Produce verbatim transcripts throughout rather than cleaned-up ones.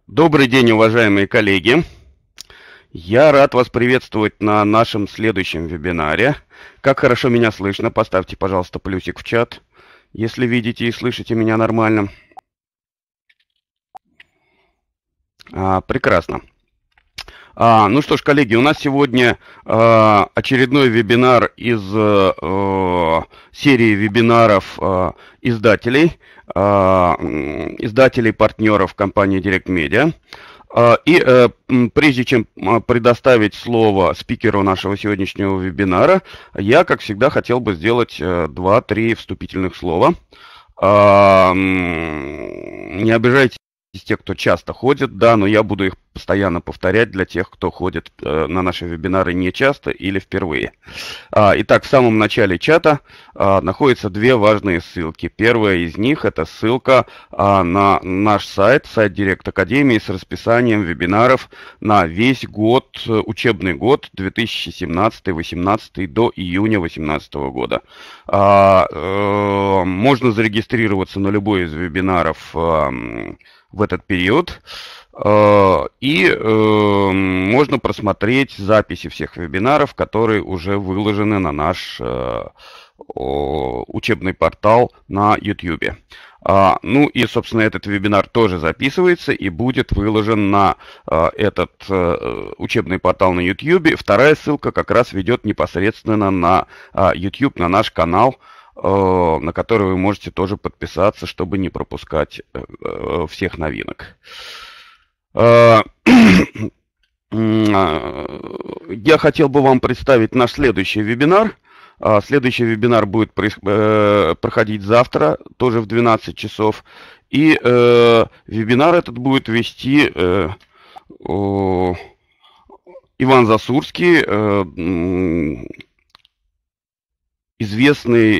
Добрый день, уважаемые коллеги! Я рад вас приветствовать на нашем следующем вебинаре. Как хорошо меня слышно? Поставьте, пожалуйста, плюсик в чат, если видите и слышите меня нормально. А, прекрасно. А, ну что ж, коллеги, у нас сегодня а, очередной вебинар из а, серии вебинаров а, издателей, а, издателей, партнеров компании Direct Media. И э, прежде чем предоставить слово спикеру нашего сегодняшнего вебинара, я, как всегда, хотел бы сделать два-три вступительных слова. Э, не обижайтесь те, кто часто ходит, да, но я буду их постоянно повторять для тех, кто ходит э, на наши вебинары не часто или впервые. А, итак, в самом начале чата а, находятся две важные ссылки. Первая из них – это ссылка а, на наш сайт, сайт Direct Академии с расписанием вебинаров на весь год, учебный год две тысячи семнадцатый — две тысячи восемнадцатый до июня две тысячи восемнадцатого года. А, э, можно зарегистрироваться на любой из вебинаров а, в этот период. И э, можно просмотреть записи всех вебинаров, которые уже выложены на наш э, учебный портал на YouTube. А, ну и, собственно, этот вебинар тоже записывается и будет выложен на э, этот э, учебный портал на YouTube. Вторая ссылка как раз ведет непосредственно на э, YouTube, на наш канал, э, на который вы можете тоже подписаться, чтобы не пропускать э, э, всех новинок. Я хотел бы вам представить наш следующий вебинар. Следующий вебинар будет проходить завтра, тоже в двенадцать часов. И вебинар этот будет вести Иван Засурский, известный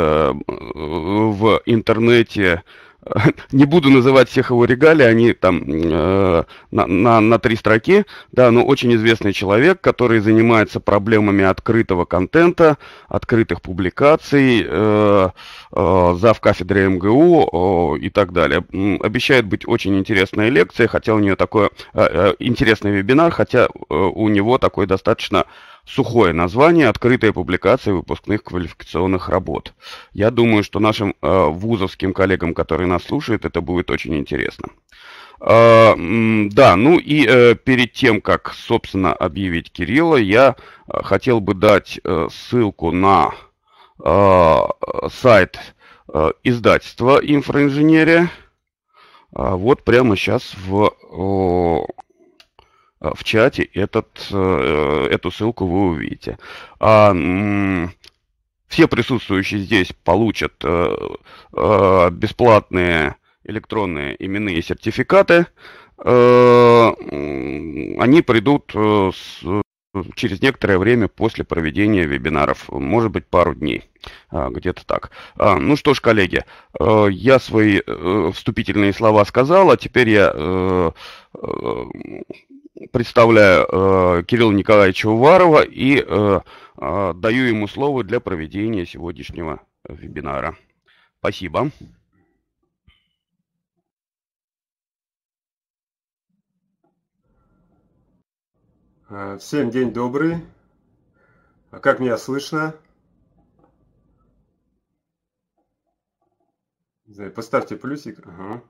в интернете. Не буду называть всех его регалий, они там э, на, на, на три строки, да, но очень известный человек, который занимается проблемами открытого контента, открытых публикаций, э, э, зав. Кафедры эм гэ у э, и так далее. Обещает быть очень интересная лекция, хотя у нее такой э, э, интересный вебинар, хотя э, у него такой достаточно сухое название «Открытая публикация выпускных квалификационных работ». Я думаю, что нашим э, вузовским коллегам, которые нас слушают, это будет очень интересно. Э, да, ну и э, перед тем, как, собственно, объявить Кирилла, я э, хотел бы дать э, ссылку на э, сайт э, издательства «Инфоинженерия». Э, вот прямо сейчас в... Э, в чате этот, эту ссылку вы увидите. Все присутствующие здесь получат бесплатные электронные именные сертификаты. Они придут с, через некоторое время после проведения вебинаров, может быть, пару дней, где-то так. Ну что ж, коллеги, я свои вступительные слова сказал, а теперь я представляю э, Кирилла Николаевича Уварова и э, э, даю ему слово для проведения сегодняшнего вебинара. Спасибо. Всем день добрый. А как меня слышно? Поставьте плюсик. Ага.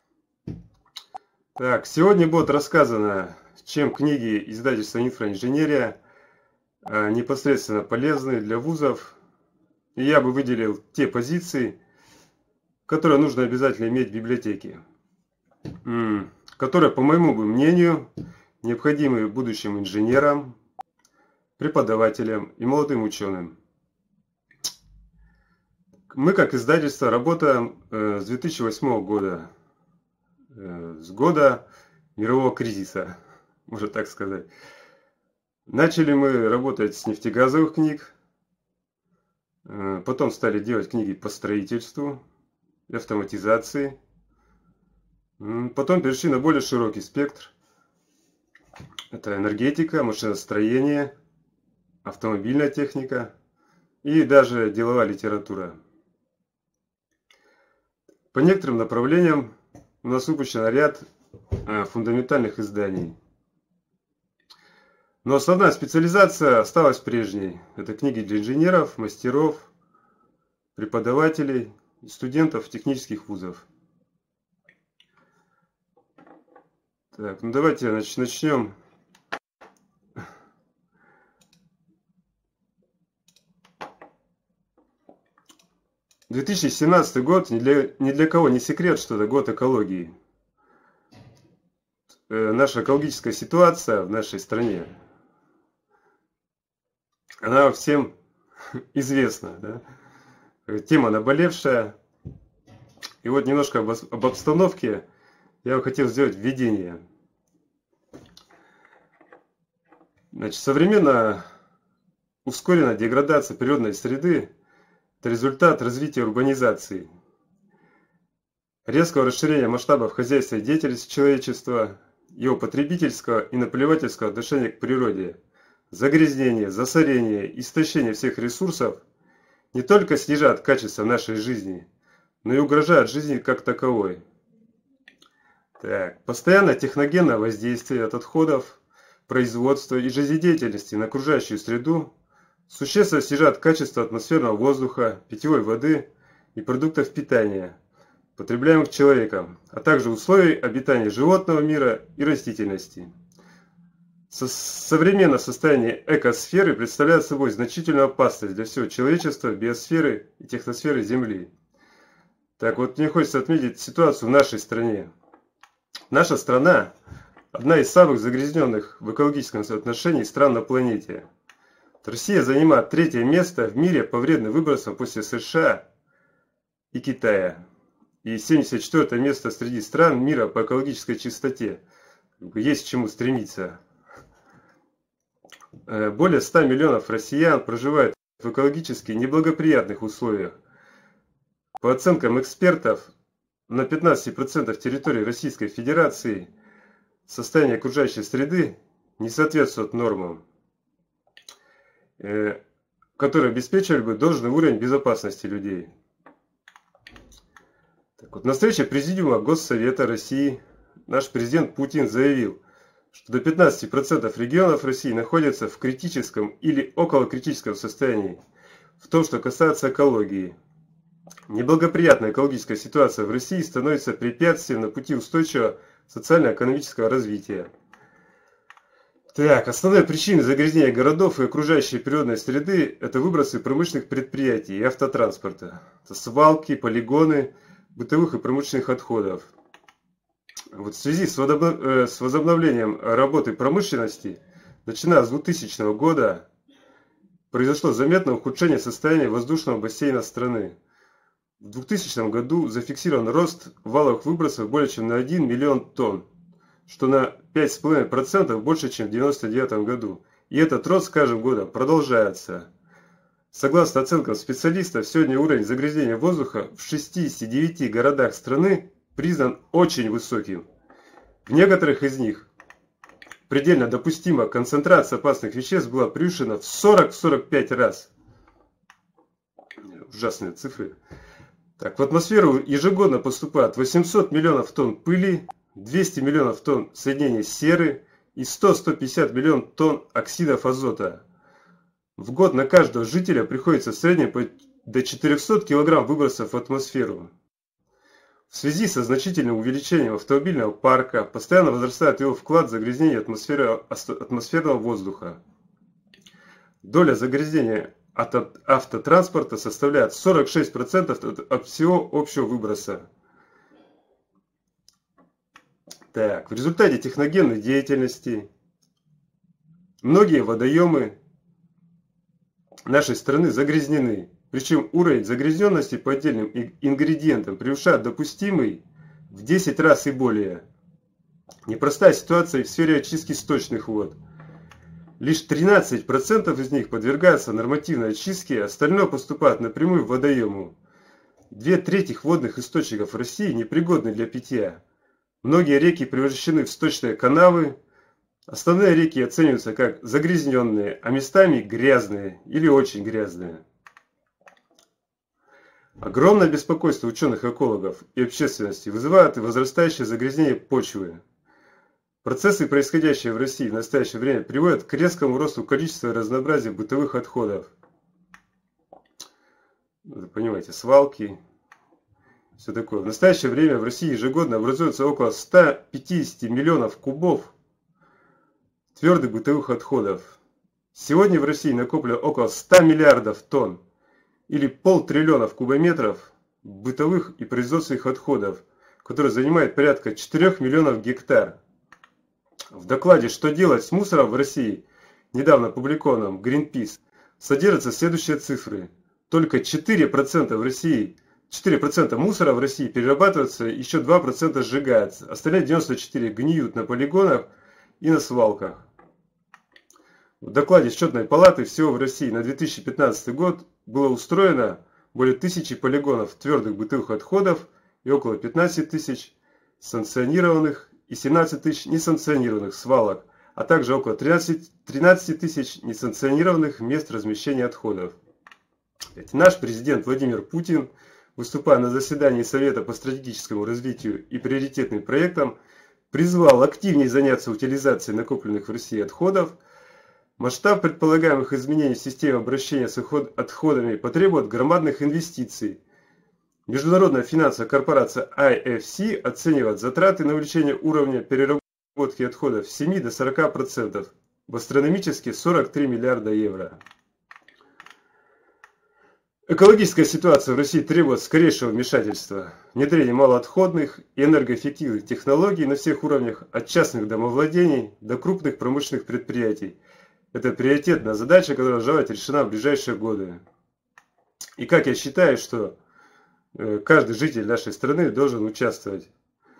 Так, сегодня будет рассказано, чем книги издательства «Инфоинженерия» непосредственно полезны для вузов. И я бы выделил те позиции, которые нужно обязательно иметь в библиотеке, которые, по моему мнению, необходимы будущим инженерам, преподавателям и молодым ученым. Мы, как издательство, работаем с две тысячи восьмого года, с года мирового кризиса, можно так сказать. Начали мы работать с нефтегазовых книг, потом стали делать книги по строительству, автоматизации, потом перешли на более широкий спектр. Это энергетика, машиностроение, автомобильная техника и даже деловая литература. По некоторым направлениям у нас выпущен ряд фундаментальных изданий. Но основная специализация осталась прежней. Это книги для инженеров, мастеров, преподавателей и студентов технических вузов. Так, ну давайте значит, начнем. две тысячи семнадцатый год ни для, ни для кого не секрет, что это год экологии. Э, наша экологическая ситуация в нашей стране, она всем известна. Да? Тема наболевшая. И вот немножко об, об обстановке я бы хотел сделать введение. Значит, современная ускоренная деградация природной среды – это результат развития урбанизации, резкого расширения масштабов хозяйственной деятельности человечества, его потребительского и наплевательского отношения к природе, загрязнение, засорение, истощение всех ресурсов не только снижают качество нашей жизни, но и угрожают жизни как таковой. Так, постоянное техногенное воздействие от отходов, производства и жизнедеятельности на окружающую среду существенно снижает качество атмосферного воздуха, питьевой воды и продуктов питания, потребляемых человеком, а также условий обитания животного мира и растительности. Со современное состояние экосферы представляет собой значительную опасность для всего человечества, биосферы и техносферы Земли. Так вот, мне хочется отметить ситуацию в нашей стране. Наша страна – одна из самых загрязненных в экологическом соотношении стран на планете. Россия занимает третье место в мире по вредным выбросам после США и Китая. И семьдесят четвёртое место среди стран мира по экологической чистоте. Есть к чему стремиться. Более ста миллионов россиян проживают в экологически неблагоприятных условиях. По оценкам экспертов, на пятнадцати процентах территории Российской Федерации состояние окружающей среды не соответствует нормам, которые обеспечивали бы должный уровень безопасности людей. Так вот, на встрече Президиума Госсовета России наш президент Путин заявил, что до пятнадцати процентов регионов России находятся в критическом или околокритическом состоянии в том, что касается экологии. Неблагоприятная экологическая ситуация в России становится препятствием на пути устойчивого социально-экономического развития. Так, основные причины загрязнения городов и окружающей природной среды – это выбросы промышленных предприятий и автотранспорта, это свалки, полигоны бытовых и промышленных отходов. Вот в связи с возобновлением работы промышленности, начиная с двухтысячного года, произошло заметное ухудшение состояния воздушного бассейна страны. В двухтысячном году зафиксирован рост валовых выбросов более чем на один миллион тонн, что на пять целых пять десятых процента больше, чем в девяносто девятом году. И этот рост с каждым годом продолжается. Согласно оценкам специалистов, сегодня уровень загрязнения воздуха в шестидесяти девяти городах страны признан очень высоким. В некоторых из них предельно допустимая концентрация опасных веществ была превышена в сорок — сорок пять раз. Ужасные цифры. Так, в атмосферу ежегодно поступает восемьсот миллионов тонн пыли, двести миллионов тонн соединений серы и сто — сто пятьдесят миллионов тонн оксидов азота. В год на каждого жителя приходится в среднем до четырёхсот килограмм выбросов в атмосферу. В связи со значительным увеличением автомобильного парка постоянно возрастает его вклад в загрязнение атмосферы, атмосферного воздуха. Доля загрязнения от автотранспорта составляет сорок шесть процентов от всего общего выброса. Так, в результате техногенной деятельности многие водоемы нашей страны загрязнены. Причем уровень загрязненности по отдельным ингредиентам превышает допустимый в десять раз и более. Непростая ситуация и в сфере очистки сточных вод. Лишь тринадцать процентов из них подвергаются нормативной очистке, остальное поступает напрямую в водоему. Две трети водных источников России непригодны для питья. Многие реки превращены в сточные канавы. Основные реки оцениваются как загрязненные, а местами грязные или очень грязные. Огромное беспокойство ученых-экологов и общественности вызывает и возрастающее загрязнение почвы. Процессы, происходящие в России в настоящее время, приводят к резкому росту количества и разнообразия бытовых отходов. Вы понимаете, свалки, все такое. В настоящее время в России ежегодно образуется около ста пятидесяти миллионов кубов твердых бытовых отходов. Сегодня в России накоплено около ста миллиардов тонн или полтриллиона кубометров бытовых и производственных отходов, которые занимают порядка четырёх миллионов гектар. В докладе «Что делать с мусором в России», недавно опубликованном Greenpeace, содержатся следующие цифры. Только четыре процента в России, четыре процента мусора в России перерабатывается, еще два процента сжигается. Остальные девяносто четыре процента гниют на полигонах и на свалках. В докладе Счетной палаты всего в России на две тысячи пятнадцатый год было устроено более тысячи полигонов твердых бытовых отходов и около пятнадцати тысяч санкционированных и семнадцати тысяч несанкционированных свалок, а также около тринадцати тысяч несанкционированных мест размещения отходов. Наш президент Владимир Путин, выступая на заседании Совета по стратегическому развитию и приоритетным проектам, призвал активнее заняться утилизацией накопленных в России отходов. Масштаб предполагаемых изменений в системе обращения с отходами потребует громадных инвестиций. Международная финансовая корпорация ай эф си оценивает затраты на увеличение уровня переработки отходов с семи до сорока процентов, в астрономические сорок три миллиарда евро. Экологическая ситуация в России требует скорейшего вмешательства, внедрения малоотходных и энергоэффективных технологий на всех уровнях, от частных домовладений до крупных промышленных предприятий. Это приоритетная задача, которая должна быть решена в ближайшие годы. И как я считаю, что каждый житель нашей страны должен участвовать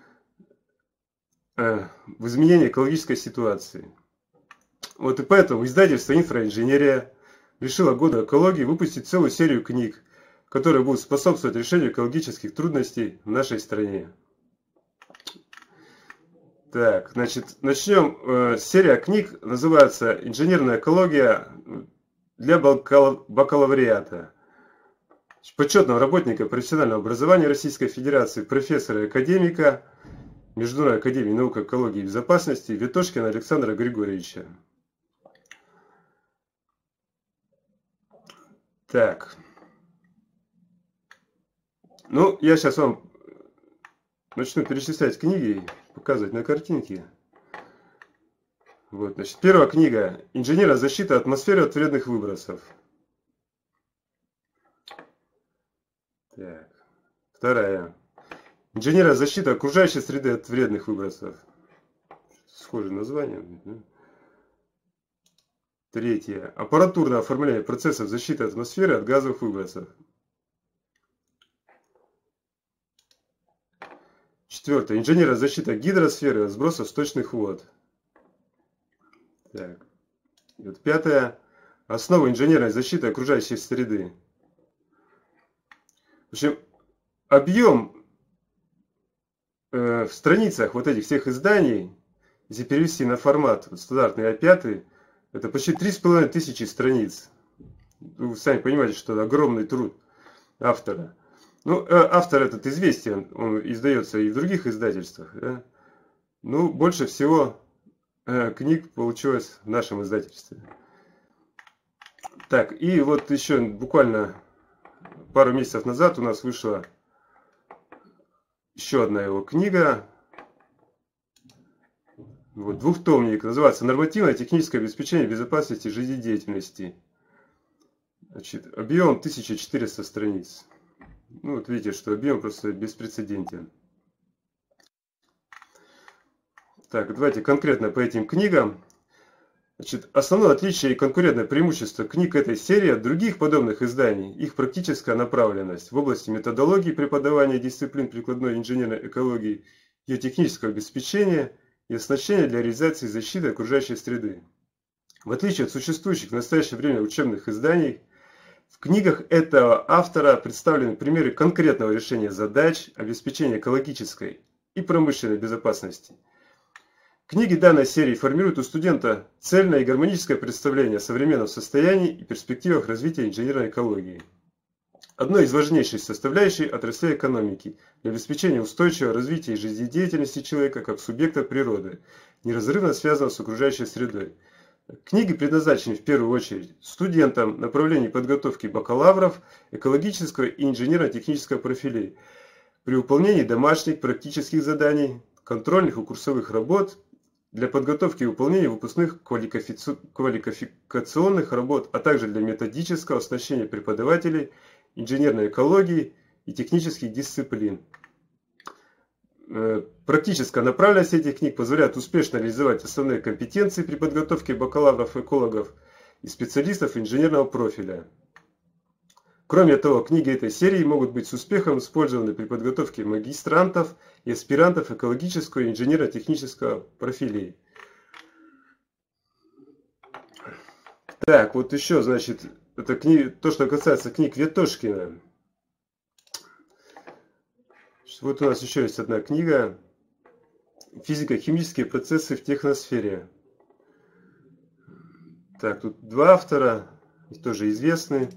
в изменении экологической ситуации. Вот и поэтому издательство «Инфраинженерия» решило году экологии выпустить целую серию книг, которые будут способствовать решению экологических трудностей в нашей стране. Так, значит, начнем. Серия книг называется «Инженерная экология для бакалавриата». Почетного работника профессионального образования Российской Федерации, профессора и академика Международной академии наук, экологии и безопасности Ветошкина Александра Григорьевича. Так. Ну, я сейчас вам начну перечислять книги, показывать на картинке. Вот, значит, первая книга «Инженерная защита атмосферы от вредных выбросов». Так. Вторая. «Инженерная защита окружающей среды от вредных выбросов». Схожее название. Третье. Аппаратурное оформление процессов защиты атмосферы от газовых выбросов. Четвертое. Инженерная защита гидросферы от сбросов сточных вод. Так. И вот пятое. Основы инженерной защиты окружающей среды. В общем, объем э, в страницах вот этих всех изданий, если перевести на формат вот, стандартный а пять, это почти три с половиной тысячи страниц. Вы сами понимаете, что это огромный труд автора. Ну, автор этот известен, он издается и в других издательствах. Да? Ну, больше всего э, книг получилось в нашем издательстве. Так, и вот еще буквально пару месяцев назад у нас вышла еще одна его книга. Вот, двухтомник, называется «Нормативное техническое обеспечение безопасности жизнедеятельности». Значит, объем тысяча четыреста страниц. Ну, вот видите, что объем просто беспрецедентен. Так, давайте конкретно по этим книгам. Значит, основное отличие и конкурентное преимущество книг этой серии от других подобных изданий – их практическая направленность в области методологии преподавания дисциплин прикладной инженерной экологии, ее технического обеспечения и оснащения для реализации защиты окружающей среды. В отличие от существующих в настоящее время учебных изданий, в книгах этого автора представлены примеры конкретного решения задач обеспечения экологической и промышленной безопасности. Книги данной серии формируют у студента цельное и гармоническое представление о современном состоянии и перспективах развития инженерной экологии. одной из важнейших составляющих отраслей экономики для обеспечения устойчивого развития и жизнедеятельности человека как субъекта природы, неразрывно связанного с окружающей средой. Книги предназначены в первую очередь студентам направлений подготовки бакалавров, экологического и инженерно-технического профилей при выполнении домашних практических заданий, контрольных и курсовых работ, для подготовки и выполнения выпускных квалификационных работ, а также для методического оснащения преподавателей инженерной экологии и технических дисциплин. Практическая направленность этих книг позволяет успешно реализовать основные компетенции при подготовке бакалавров-экологов и специалистов инженерного профиля. Кроме того, книги этой серии могут быть с успехом использованы при подготовке магистрантов и аспирантов экологического и инженерно-технического профилей. Так, вот еще, значит, это книга, то, что касается книг Ветошкина. Вот у нас еще есть одна книга «Физико-химические процессы в техносфере». Так, тут два автора, тоже известны.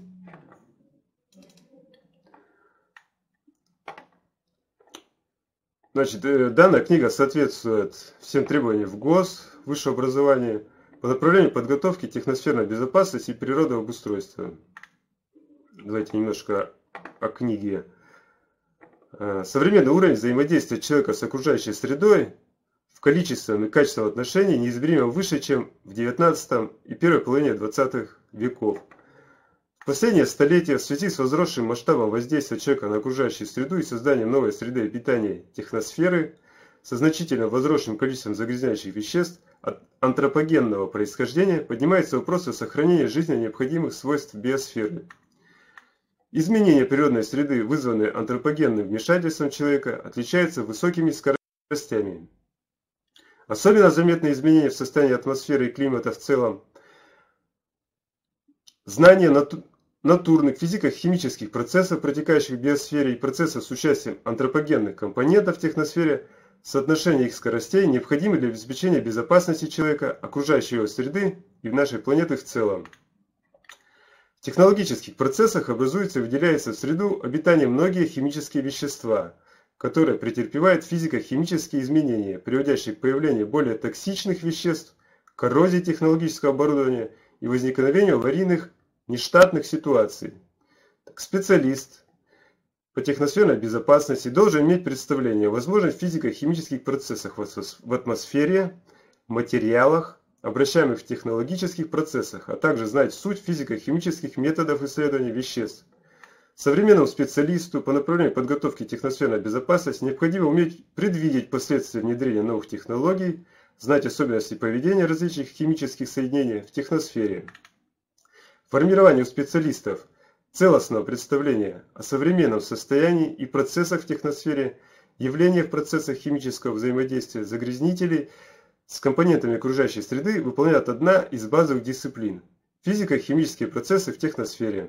Значит, данная книга соответствует всем требованиям в ГОС, высшее образование, по направлению подготовки техносферной безопасности и природообустройства. Давайте немножко о книге. Современный уровень взаимодействия человека с окружающей средой в количественном и качественном отношении неизмеримо выше, чем в девятнадцатом и первой половине двадцатых веков. В последнее столетие в связи с возросшим масштабом воздействия человека на окружающую среду и созданием новой среды обитания техносферы со значительно возросшим количеством загрязняющих веществ от антропогенного происхождения поднимается вопрос о сохранении жизненно необходимых свойств биосферы. Изменение природной среды, вызванные антропогенным вмешательством человека, отличаются высокими скоростями. Особенно заметны изменения в состоянии атмосферы и климата в целом. Знание нату натурных физико-химических процессов, протекающих в биосфере, и процессов с участием антропогенных компонентов в техносфере, соотношение их скоростей необходимы для обеспечения безопасности человека, окружающей его среды и нашей планеты в целом. В технологических процессах образуются и выделяются в среду обитания многие химические вещества, которые претерпевают физико-химические изменения, приводящие к появлению более токсичных веществ, коррозии технологического оборудования и возникновению аварийных нештатных ситуаций. Так, специалист по техносферной безопасности должен иметь представление о возможных физико-химических процессах в атмосфере, материалах, обращаемых в технологических процессах, а также знать суть физико-химических методов исследования веществ. Современному специалисту по направлению подготовки техносферной безопасности необходимо уметь предвидеть последствия внедрения новых технологий, знать особенности поведения различных химических соединений в техносфере. Формирование у специалистов целостного представления о современном состоянии и процессах в техносфере, явлениях в процессах химического взаимодействия загрязнителей с компонентами окружающей среды выполняет одна из базовых дисциплин – физико-химические процессы в техносфере.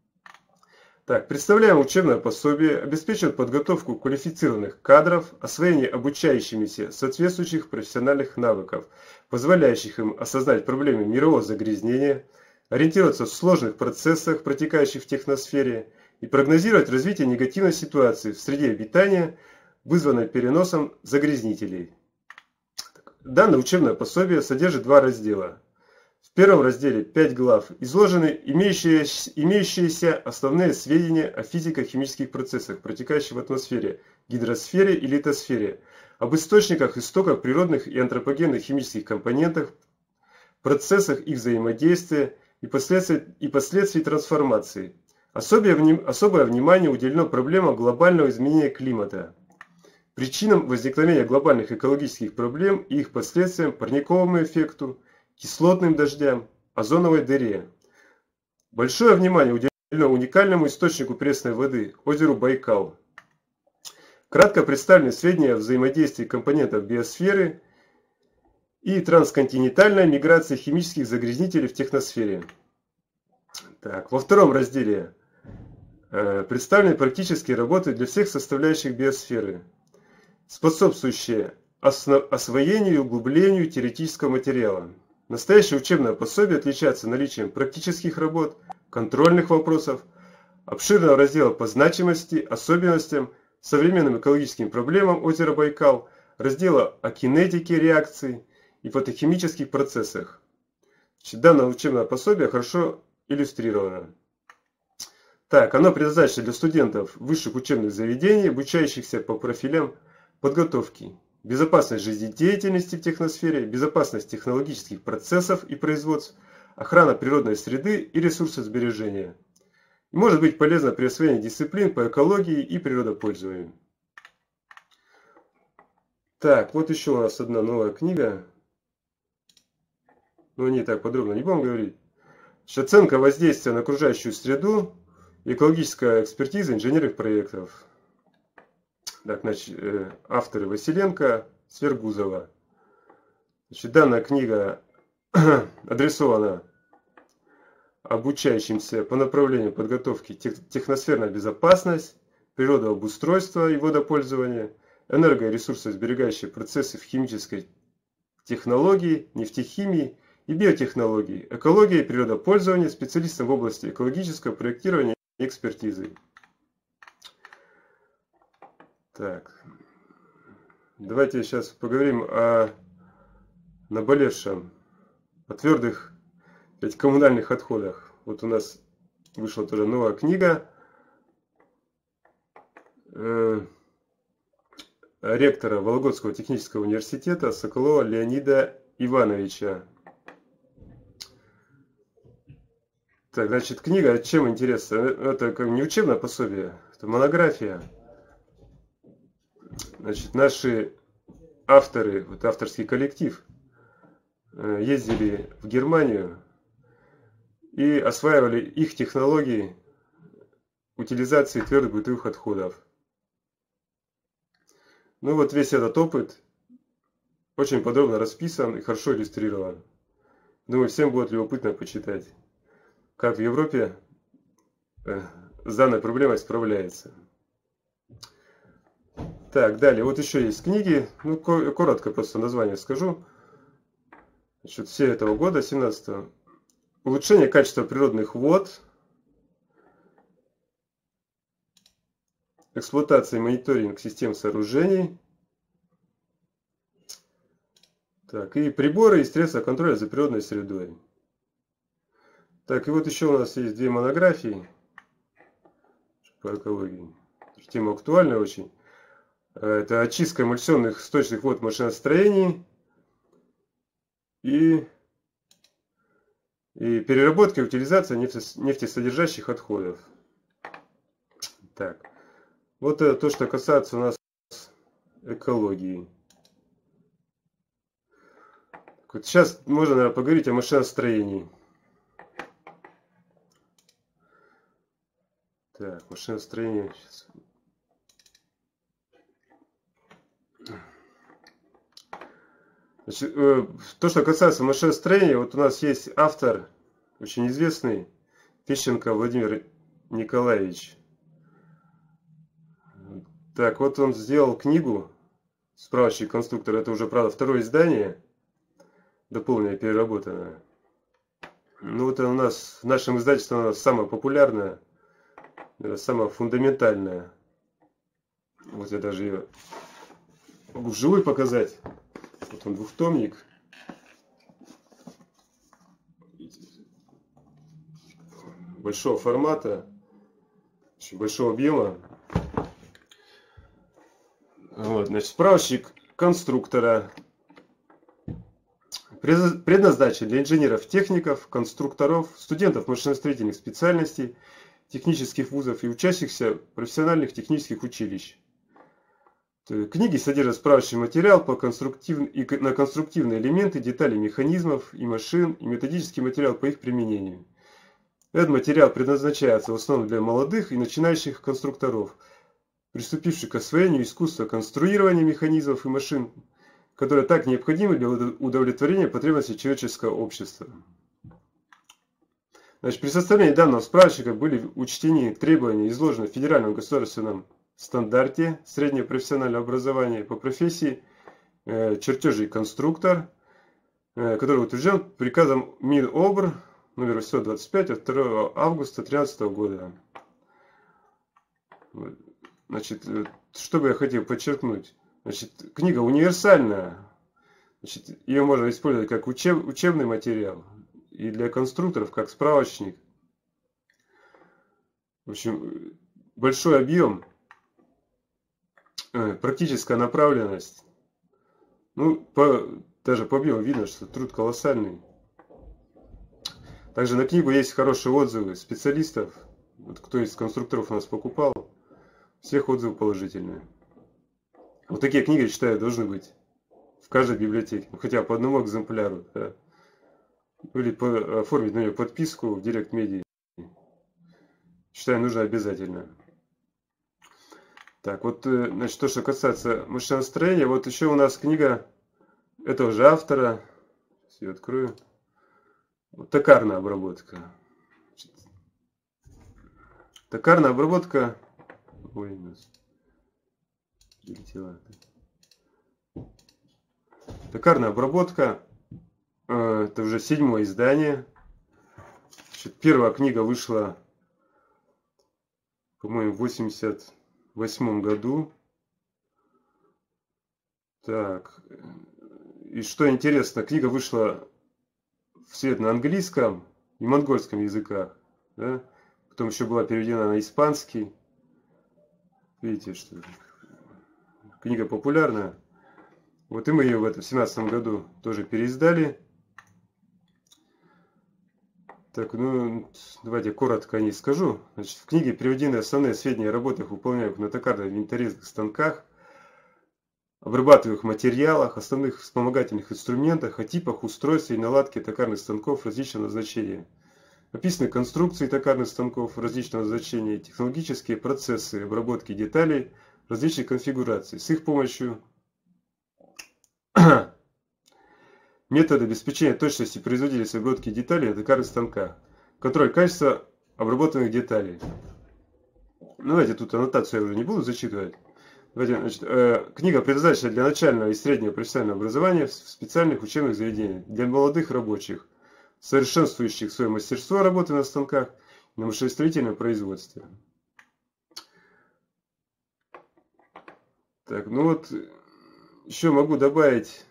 Так, представляем учебное пособие, обеспечивает подготовку квалифицированных кадров, освоение обучающимися соответствующих профессиональных навыков, позволяющих им осознать проблемы мирового загрязнения, ориентироваться в сложных процессах, протекающих в техносфере, и прогнозировать развитие негативной ситуации в среде обитания, вызванной переносом загрязнителей. Данное учебное пособие содержит два раздела. В первом разделе пять глав изложены имеющиеся, имеющиеся основные сведения о физико-химических процессах, протекающих в атмосфере, гидросфере и литосфере, об источниках, истоках природных и антропогенных химических компонентах, процессах их взаимодействия и последствий, и последствий трансформации. Особое, особое внимание уделено проблемам глобального изменения климата, причинам возникновения глобальных экологических проблем и их последствиям, парниковому эффекту, кислотным дождям, озоновой дыре. Большое внимание уделено уникальному источнику пресной воды – озеру Байкал. Кратко представлены сведения о взаимодействии компонентов биосферы и трансконтинентальной миграции химических загрязнителей в техносфере. Так, во втором разделе э, представлены практические работы для всех составляющих биосферы, способствующие освоению и углублению теоретического материала. Настоящее учебное пособие отличается наличием практических работ, контрольных вопросов, обширного раздела по значимости, особенностям, современным экологическим проблемам озера Байкал, раздела о кинетике реакций и фотохимических процессах. Значит, данное учебное пособие хорошо иллюстрировано. Так, оно предназначено для студентов высших учебных заведений, обучающихся по профилям подготовки. Безопасность жизнедеятельности в техносфере, безопасность технологических процессов и производств, охрана природной среды и ресурсосбережения. И может быть полезно при освоении дисциплин по экологии и природопользованию. Так, вот еще у нас одна новая книга. Но о ней так подробно не будем говорить. Оценка воздействия на окружающую среду, экологическая экспертиза инженерных проектов. Так, значит, авторы Василенко, Свергузова. Значит, данная книга адресована обучающимся по направлению подготовки техносферная безопасность, природообустройство и водопользование, энерго- и ресурсосберегающие процессы в химической технологии, нефтехимии и биотехнологии, экология и природопользование специалистам в области экологического проектирования и экспертизы. Так, давайте сейчас поговорим о наболевшем, о твердых ведь, коммунальных отходах. Вот у нас вышла тоже новая книга э, ректора Вологодского технического университета Соколова Леонида Ивановича. Так, значит, книга чем интересна? Это как не учебное пособие, это монография. Значит, наши авторы, вот авторский коллектив, ездили в Германию и осваивали их технологии утилизации твердых бытовых отходов. Ну вот весь этот опыт очень подробно расписан и хорошо иллюстрирован. Думаю, всем будет любопытно почитать, как в Европе с данной проблемой справляется. Так, далее, вот еще есть книги, ну коротко просто название скажу. Значит, все этого года, семнадцатого. Улучшение качества природных вод, эксплуатация и мониторинг систем сооружений, так, и приборы и средства контроля за природной средой. Так, и вот еще у нас есть две монографии по экологии. Тема актуальная очень. Это очистка эмульсионных сточных вод в машиностроении и, и переработка и утилизация нефтесодержащих отходов. Так, вот это то, что касается у нас экологии. Вот сейчас можно, наверное, поговорить о машиностроении. Так, машиностроение. Сейчас. Значит, то, что касается машиностроения, вот у нас есть автор, очень известный, Тищенко Владимир Николаевич. Так, вот он сделал книгу «Справочник конструктора». Это уже, правда, второе издание, дополненное, переработанное. Ну, вот у нас, в нашем издательстве она самая популярная, самая фундаментальная. Вот я даже ее могу вживую показать. Вот он, двухтомник. Большого формата, очень большого объема. Вот, значит, справочник конструктора. Предназначен для инженеров-техников, конструкторов, студентов машиностроительных специальностей, технических вузов и учащихся профессиональных технических училищ. Книги содержат справочный материал по конструктив... и на конструктивные элементы, детали механизмов и машин, и методический материал по их применению. Этот материал предназначается в основном для молодых и начинающих конструкторов, приступивших к освоению искусства конструирования механизмов и машин, которые так необходимы для удовлетворения потребностей человеческого общества. Значит, при составлении данного справочника были учтены требования, изложенные в Федеральном государственном стандарте среднего профессионального образования по профессии э, чертежный конструктор, э, который утвержден приказом Минобр номер восемьсот двадцать пять от второго августа две тысячи тринадцатого года. Значит, что бы я хотел подчеркнуть? Значит, книга универсальная. Значит, ее можно использовать как учеб, учебный материал и для конструкторов как справочник. В общем, большой объем, практическая направленность. Ну, по, даже по объему видно, что труд колоссальный. Также на книгу есть хорошие отзывы специалистов. Вот кто из конструкторов у нас покупал, всех отзывы положительные. Вот такие книги, я считаю, должны быть в каждой библиотеке. Ну, хотя по одному экземпляру. Да. Или по, оформить на нее подписку в Директ Медиа. Считаю, нужно обязательно. Так, вот, значит, то, что касается машиностроения. Вот еще у нас книга этого же автора. Сейчас я открою. Вот, токарная обработка. Токарная обработка. Ой, у нас перелетела. Токарная обработка. Это уже седьмое издание. Значит, первая книга вышла, по-моему, в восемьдесят восьмом году. Так. И что интересно, книга вышла в свет на английском и монгольском языках. Да? Потом еще была переведена на испанский. Видите, что книга популярная. Вот и мы ее в этом семнадцатом году тоже переиздали. Так, ну, давайте коротко о ней скажу. Значит, в книге приведены основные сведения о работах, выполняемых на токарных винторезных станках, обрабатываемых материалах, основных вспомогательных инструментах, о типах, устройстве и наладке токарных станков различного назначения. Описаны конструкции токарных станков различного назначения, технологические процессы обработки деталей различных конфигураций. С их помощью методы обеспечения точности производительности обработки деталей на токарных станках, контроль качества обработанных деталей. Ну, давайте тут аннотацию я уже не буду зачитывать. Давайте, значит, э, книга предназначена для начального и среднего профессионального образования в специальных учебных заведениях, для молодых рабочих, совершенствующих свое мастерство работы на станках и на машиностроительном производстве. Так, ну вот, еще могу добавить.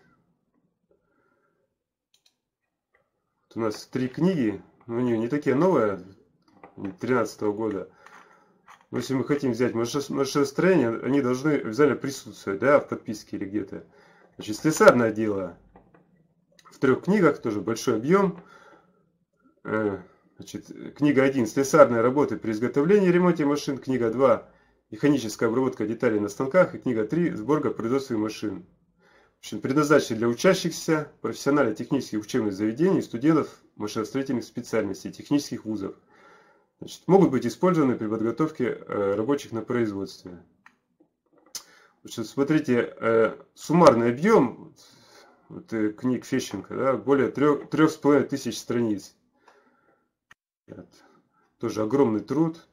У нас три книги, но они не такие новые, две тысячи тринадцатого года. Но если мы хотим взять машиностроение, они должны обязательно присутствовать, да, в подписке или где-то. Значит, слесарное дело в трех книгах, тоже большой объем. Значит, книга один. Слесарные работы при изготовлении и ремонте машин. Книга два. Механическая обработка деталей на станках. И книга три. Сборка производства машин. В общем, предназначены для учащихся профессионально-технических учебных заведений, студентов машиностроительных специальностей, технических вузов. Значит, могут быть использованы при подготовке э, рабочих на производстве. Значит, смотрите, э, суммарный объем вот, э, книг Фещенко, да, более трех, трех с половиной тысяч страниц. Вот. Тоже огромный труд.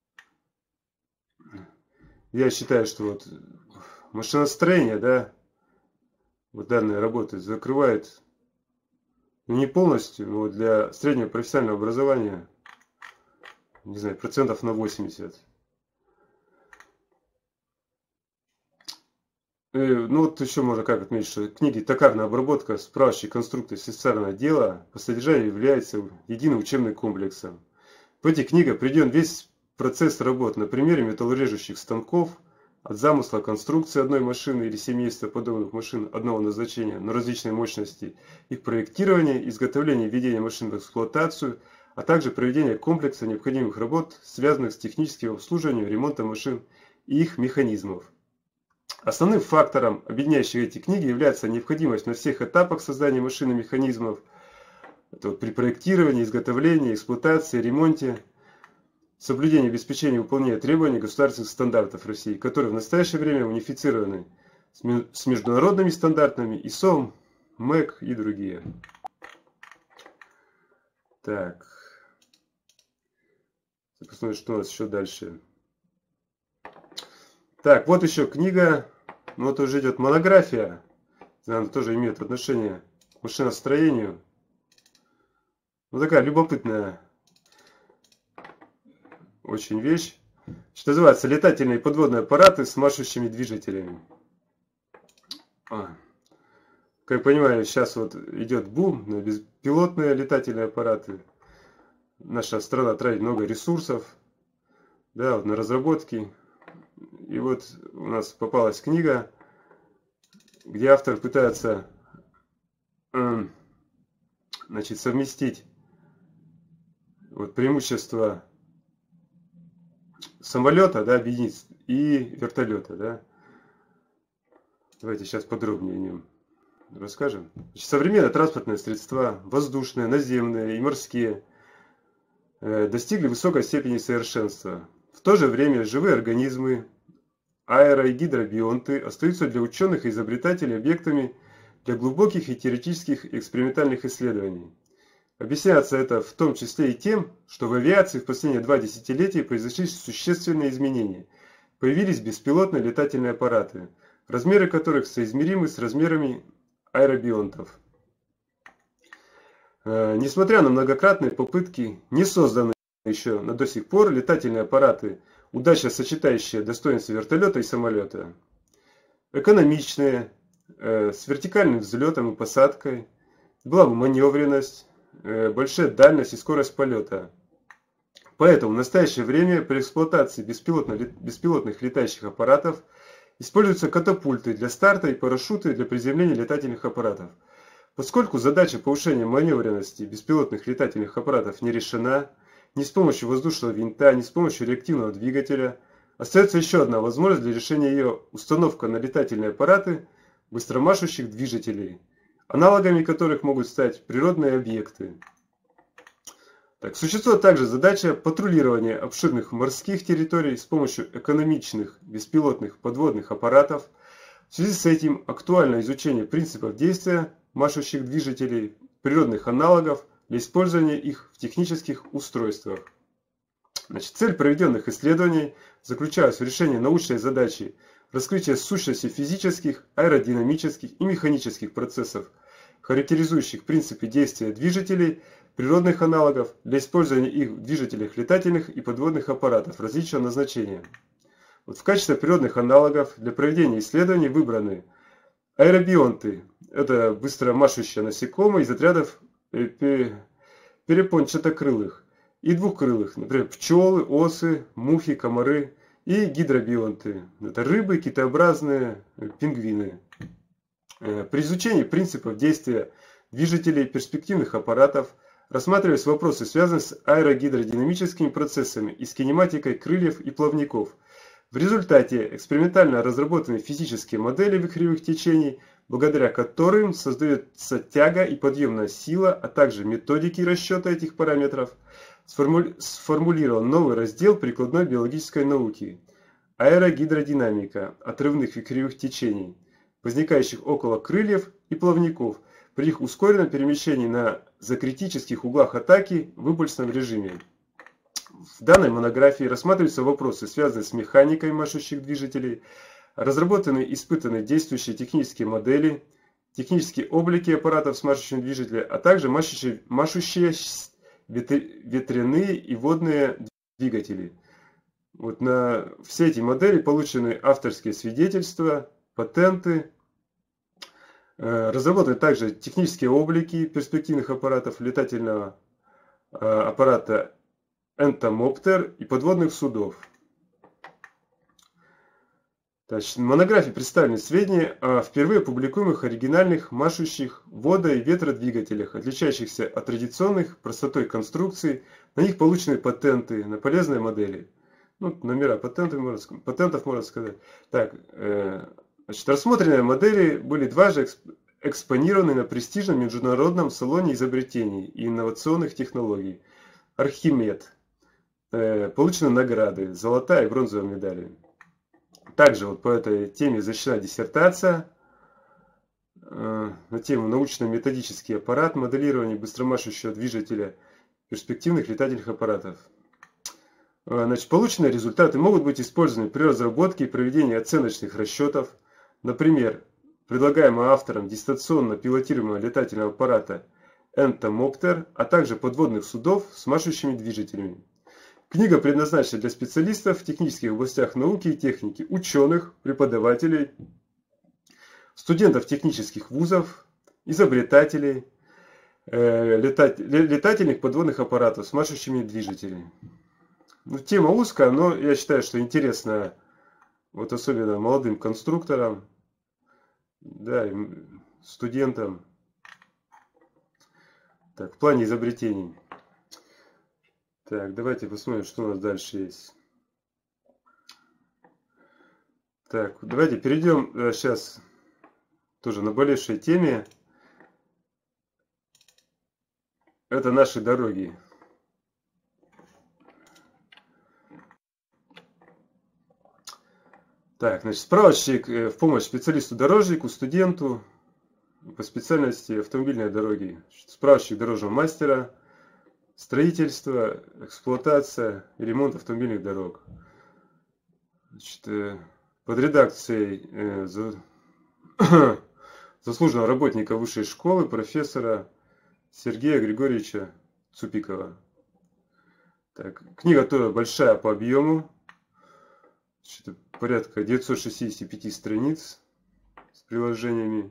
Я считаю, что вот машиностроение, да, вот данные работы закрывает, ну, не полностью, но для среднего профессионального образования, не знаю, процентов на восемьдесят. И, ну вот еще можно как отметить, что книги «Токарная обработка», «Справочник конструкции слесарного дела» по содержанию являются единым учебным комплексом. В эти книги приведен весь процесс работ на примере металлорежущих станков, от замысла конструкции одной машины или семейства подобных машин одного назначения на различные мощности, их проектирование, изготовление и введение машин в эксплуатацию, а также проведение комплекса необходимых работ, связанных с техническим обслуживанием, ремонтом машин и их механизмов. Основным фактором, объединяющим эти книги, является необходимость на всех этапах создания машин и механизмов, это вот при проектировании, изготовлении, эксплуатации, ремонте, соблюдение и обеспечение выполнения требований государственных стандартов России, которые в настоящее время унифицированы с международными стандартами ай эс о, мэк и другие. Так. Посмотрим, что у нас еще дальше. Так, вот еще книга. Ну, вот уже идет монография. Она тоже имеет отношение к машиностроению. Ну, такая любопытная очень вещь. Что называется, летательные и подводные аппараты с машущими движителями. А. Как я понимаю, сейчас вот идет бум на беспилотные летательные аппараты. Наша страна тратит много ресурсов, да, вот на разработки. И вот у нас попалась книга, где автор пытается э, значит, совместить вот преимущества самолета, да, объединить, и вертолета, да. Давайте сейчас подробнее о нем расскажем. Значит, современные транспортные средства, воздушные, наземные и морские, э, достигли высокой степени совершенства. В то же время живые организмы, аэро- и гидробионты остаются для ученых и изобретателей объектами для глубоких и теоретических экспериментальных исследований. Объясняется это в том числе и тем, что в авиации в последние два десятилетия произошли существенные изменения. Появились беспилотные летательные аппараты, размеры которых соизмеримы с размерами аэробионтов. Э, несмотря на многократные попытки, не созданы еще на до сих пор летательные аппараты, удачно сочетающие достоинства вертолета и самолета. Экономичные, э, с вертикальным взлетом и посадкой, была бы маневренность, э, большая дальность и скорость полета. Поэтому в настоящее время при эксплуатации беспилотных, беспилотных летающих аппаратов используются катапульты для старта и парашюты для приземления летательных аппаратов. Поскольку задача повышения маневренности беспилотных летательных аппаратов не решена ни с помощью воздушного винта, ни с помощью реактивного двигателя, остается еще одна возможность для решения ее – установка на летательные аппараты быстромашущих движителей, аналогами которых могут стать природные объекты. Так, существует также задача патрулирования обширных морских территорий с помощью экономичных беспилотных подводных аппаратов. В связи с этим актуально изучение принципов действия машущих движителей, природных аналогов для использования их в технических устройствах. Значит, цель проведенных исследований заключалась в решении научной задачи раскрытия сущности физических, аэродинамических и механических процессов, характеризующих принципы действия движителей, природных аналогов для использования их в движителях летательных и подводных аппаратов различного назначения. Вот в качестве природных аналогов для проведения исследований выбраны аэробионты. Это быстро машущие насекомые из отрядов перепончатокрылых и двухкрылых, например, пчелы, осы, мухи, комары, и гидробионты. Это рыбы, китообразные, пингвины. При изучении принципов действия движителей перспективных аппаратов рассматривались вопросы, связанные с аэрогидродинамическими процессами и с кинематикой крыльев и плавников. В результате экспериментально разработаны физические модели вихревых течений, благодаря которым создается тяга и подъемная сила, а также методики расчета этих параметров. Сформулирован новый раздел прикладной биологической науки – аэрогидродинамика отрывных вихревых течений, возникающих около крыльев и плавников при их ускоренном перемещении на закритических углах атаки в импульсном режиме. В данной монографии рассматриваются вопросы, связанные с механикой машущих движителей, разработаны и испытаны действующие технические модели, технические облики аппаратов с машущими движителями, а также машущие, машущие ветряные и водные двигатели. Вот на все эти модели получены авторские свидетельства, патенты. Разработаны также технические облики перспективных аппаратов летательного аппарата энтомоптер и подводных судов. Значит, в монографии представлены сведения о впервые публикуемых оригинальных машущих водо- и ветродвигателях, отличающихся от традиционных простотой конструкции. На них получены патенты на полезные модели. Ну, номера патентов, можно, патентов можно сказать. Так, э, значит, рассмотренные модели были дважды экспонированы на престижном международном салоне изобретений и инновационных технологий «Архимед». Э, получены награды, золотая и бронзовая медали. Также вот по этой теме защищена диссертация э, на тему научно-методический аппарат моделирования быстромашущего движителя перспективных летательных аппаратов. Э, значит, полученные результаты могут быть использованы при разработке и проведении оценочных расчетов. Например, предлагаемого автором дистанционно пилотируемого летательного аппарата энтомоптер, а также подводных судов с машущими движителями. Книга предназначена для специалистов в технических областях науки и техники, ученых, преподавателей, студентов технических вузов, изобретателей, э, летать, летательных подводных аппаратов с машущими движителями. Ну, тема узкая, но я считаю, что интересная, вот особенно молодым конструкторам, да, студентам. Так, в плане изобретений. Так, давайте посмотрим, что у нас дальше есть. Так, давайте перейдем э, сейчас тоже наболевшей теме. Это наши дороги. Так, значит, справочник э, в помощь специалисту-дорожнику, студенту по специальности автомобильной дороги. Справочник дорожного мастера. Строительство, эксплуатация и ремонт автомобильных дорог. Значит, под редакцией э, за, заслуженного работника высшей школы профессора Сергея Григорьевича Цупикова. Так, книга тоже большая по объему. Значит, порядка девятьсот шестьдесят пять страниц с приложениями.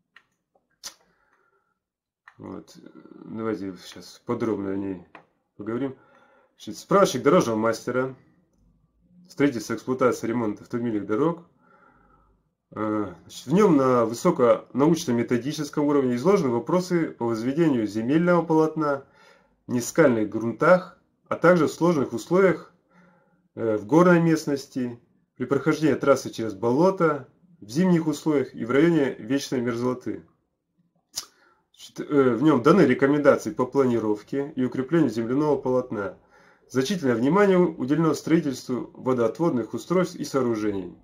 Вот. Давайте сейчас подробно о ней поговорим. Значит, справочник дорожного мастера. Строительство, эксплуатация, ремонт автомобильных дорог. Значит, в нем на высоконаучно-методическом уровне изложены вопросы по возведению земельного полотна в нескальных грунтах, а также в сложных условиях в горной местности, при прохождении трассы через болото, в зимних условиях и в районе вечной мерзлоты. В нем даны рекомендации по планировке и укреплению земляного полотна. Значительное внимание уделено строительству водоотводных устройств и сооружений.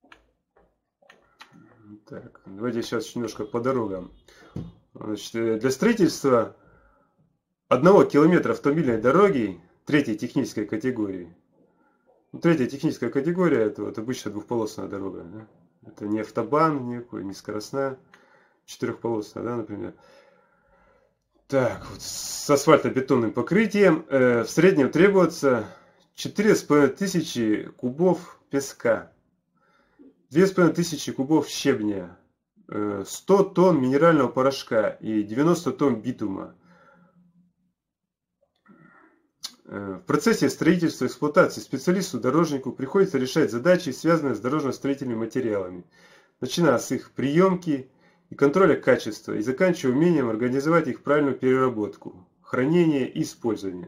Так, давайте сейчас немножко по дорогам. Значит, для строительства одного километра автомобильной дороги третьей технической категории. Третья техническая категория — это вот обычная двухполосная дорога. Да? Это не автобан никакой, не скоростная, четырехполосная, да, например. Так, вот с асфальтобетонным покрытием э, в среднем требуется четыре с половиной тысячи кубов песка, две с половиной тысячи кубов щебня, э, сто тонн минерального порошка и девяносто тонн битума. Э, в процессе строительства и эксплуатации специалисту-дорожнику приходится решать задачи, связанные с дорожно-строительными материалами, начиная с их приемки и контроля качества и заканчивая умением организовать их правильную переработку, хранение и использование.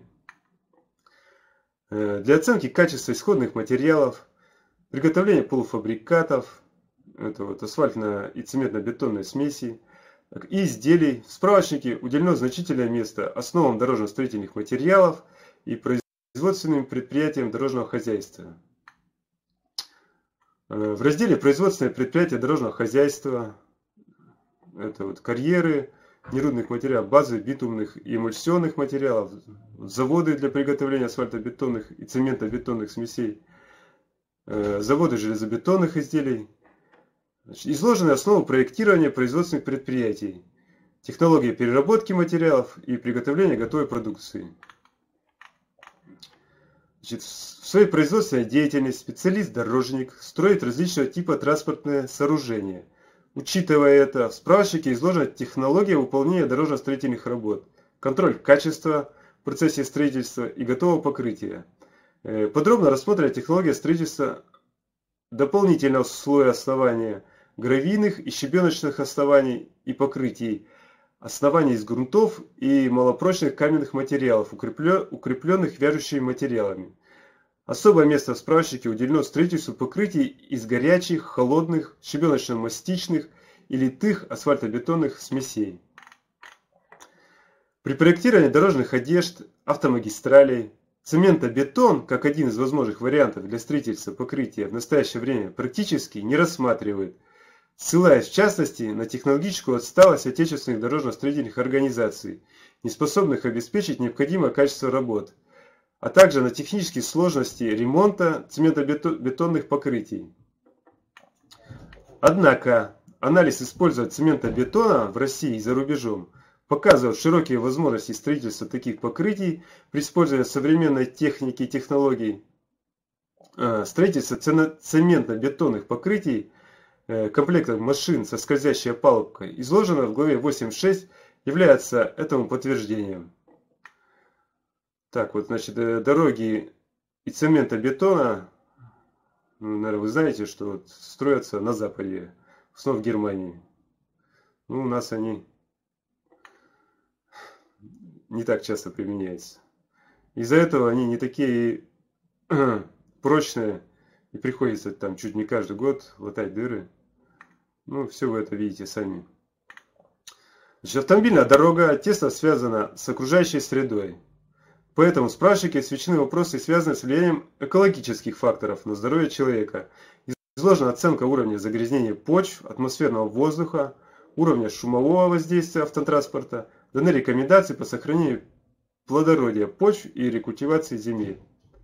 Для оценки качества исходных материалов, приготовления полуфабрикатов, это вот асфальтно- и цементно-бетонной смеси, и изделий в справочнике уделено значительное место основам дорожно-строительных материалов и производственным предприятиям дорожного хозяйства. В разделе «Производственные предприятия дорожного хозяйства» это вот карьеры нерудных материалов, базы битумных и эмульсионных материалов, заводы для приготовления асфальтобетонных и цементобетонных смесей, заводы железобетонных изделий. Значит, изложены основы проектирования производственных предприятий, технологии переработки материалов и приготовления готовой продукции. Значит, в своей производственной деятельности специалист-дорожник строит различного типа транспортные сооружения. Учитывая это, в справочнике изложена технология выполнения дорожно-строительных работ, контроль качества в процессе строительства и готового покрытия. Подробно рассмотрена технология строительства дополнительного слоя основания, гравийных и щебеночных оснований и покрытий, оснований из грунтов и малопрочных каменных материалов, укрепленных вяжущими материалами. Особое место в справочнике уделено строительству покрытий из горячих, холодных, щебеночно-мастичных и литых асфальтобетонных смесей. При проектировании дорожных одежд, автомагистралей, цементобетон, как один из возможных вариантов для строительства покрытия, в настоящее время практически не рассматривает, ссылаясь в частности на технологическую отсталость отечественных дорожно-строительных организаций, не способных обеспечить необходимое качество работ, а также на технические сложности ремонта цементобетонных покрытий. Однако анализ использования цементобетона в России и за рубежом показывают широкие возможности строительства таких покрытий при использовании современной техники и технологий. Строительство цементно-бетонных покрытий комплектов машин со скользящей опалубкой, изложено в главе восемьдесят шесть, является этому подтверждением. Так, вот, значит, дороги и цемента-бетона, ну, наверное, вы знаете, что вот строятся на Западе, в основном в Германии. Ну, у нас они не так часто применяются. Из-за этого они не такие прочные, и приходится там чуть не каждый год латать дыры. Ну, все вы это видите сами. Значит, автомобильная дорога тесно связана с окружающей средой. Поэтому в справочнике освещены вопросы, связанные с влиянием экологических факторов на здоровье человека. Изложена оценка уровня загрязнения почв, атмосферного воздуха, уровня шумового воздействия автотранспорта, даны рекомендации по сохранению плодородия почв и рекультивации земель.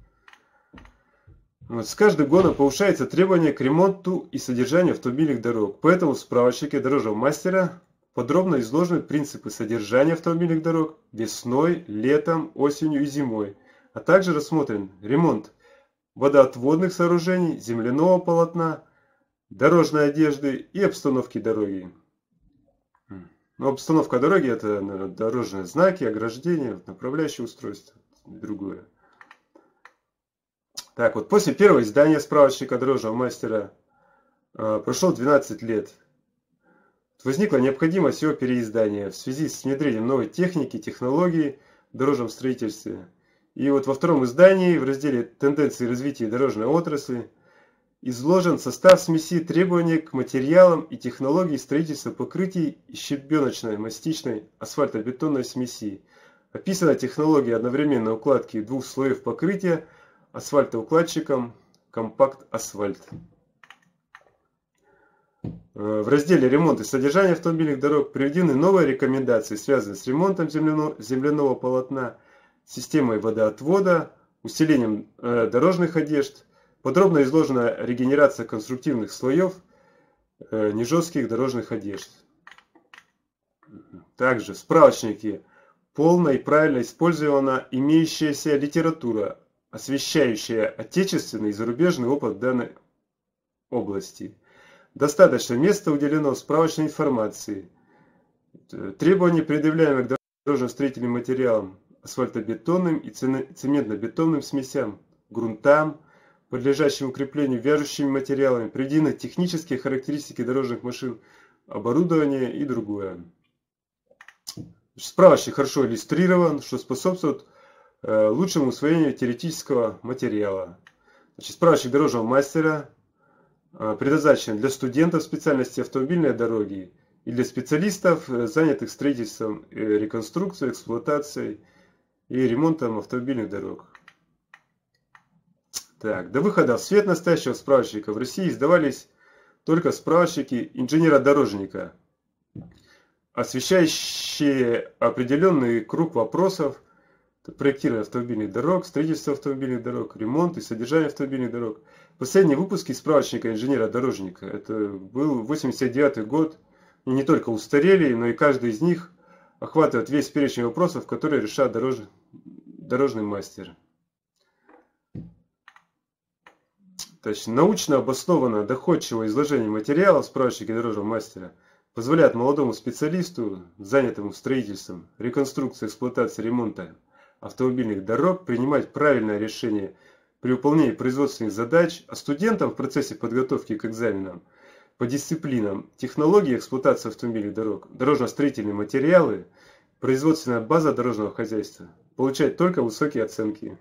Вот, с каждым годом повышается требование к ремонту и содержанию автомобильных дорог. Поэтому в справочнике дорожного мастера подробно изложены принципы содержания автомобильных дорог весной, летом, осенью и зимой, а также рассмотрен ремонт водоотводных сооружений, земляного полотна, дорожной одежды и обстановки дороги. Но обстановка дороги — это, наверное, дорожные знаки, ограждения, направляющие устройства и другое. Так вот, после первого издания справочника дорожного мастера э, прошло двенадцать лет. Возникла необходимость его переиздания в связи с внедрением новой техники, технологий в дорожном строительстве. И вот во втором издании в разделе «Тенденции развития дорожной отрасли» изложен состав смеси требований к материалам и технологии строительства покрытий и щебеночной, мастичной, асфальтобетонной смеси. Описана технология одновременной укладки двух слоев покрытия асфальтоукладчиком «Компакт Асфальт». В разделе «Ремонт и содержание автомобильных дорог» приведены новые рекомендации, связанные с ремонтом земляного, земляного полотна, системой водоотвода, усилением э, дорожных одежд. Подробно изложена регенерация конструктивных слоев э, нежестких дорожных одежд. Также в справочнике полно и правильно использована имеющаяся литература, освещающая отечественный и зарубежный опыт в данной области. Достаточно места уделено справочной информации. Требования, предъявляемые к дорожно-строительным материалам, асфальтобетонным и цементно-бетонным смесям, грунтам, подлежащим укреплению вяжущими материалами, приведены технические характеристики дорожных машин, оборудования и другое. Справочник хорошо иллюстрирован, что способствует э, лучшему усвоению теоретического материала. Значит, справочник дорожного мастера э, предназначен для студентов специальности автомобильной дороги и для специалистов, э, занятых строительством, э, реконструкцией, эксплуатацией и ремонтом автомобильных дорог. Так, до выхода в свет настоящего справочника в России издавались только справочники инженера-дорожника, освещающие определенный круг вопросов: проектирование автомобильных дорог, строительство автомобильных дорог, ремонт и содержание автомобильных дорог. Последние выпуски справочника инженера-дорожника, это был восемьдесят девятый год, и не только устарели, но и каждый из них охватывает весь перечень вопросов, которые решает дорож... дорожный мастер. Значит, научно обоснованное доходчивое изложение материала в справочнике дорожного мастера позволяет молодому специалисту, занятому строительством, реконструкцией, эксплуатацией, ремонта автомобильных дорог, принимать правильное решение при выполнении производственных задач, а студентам в процессе подготовки к экзаменам по дисциплинам технологии эксплуатации автомобильных дорог, дорожно-строительные материалы, производственная база дорожного хозяйства получать только высокие оценки.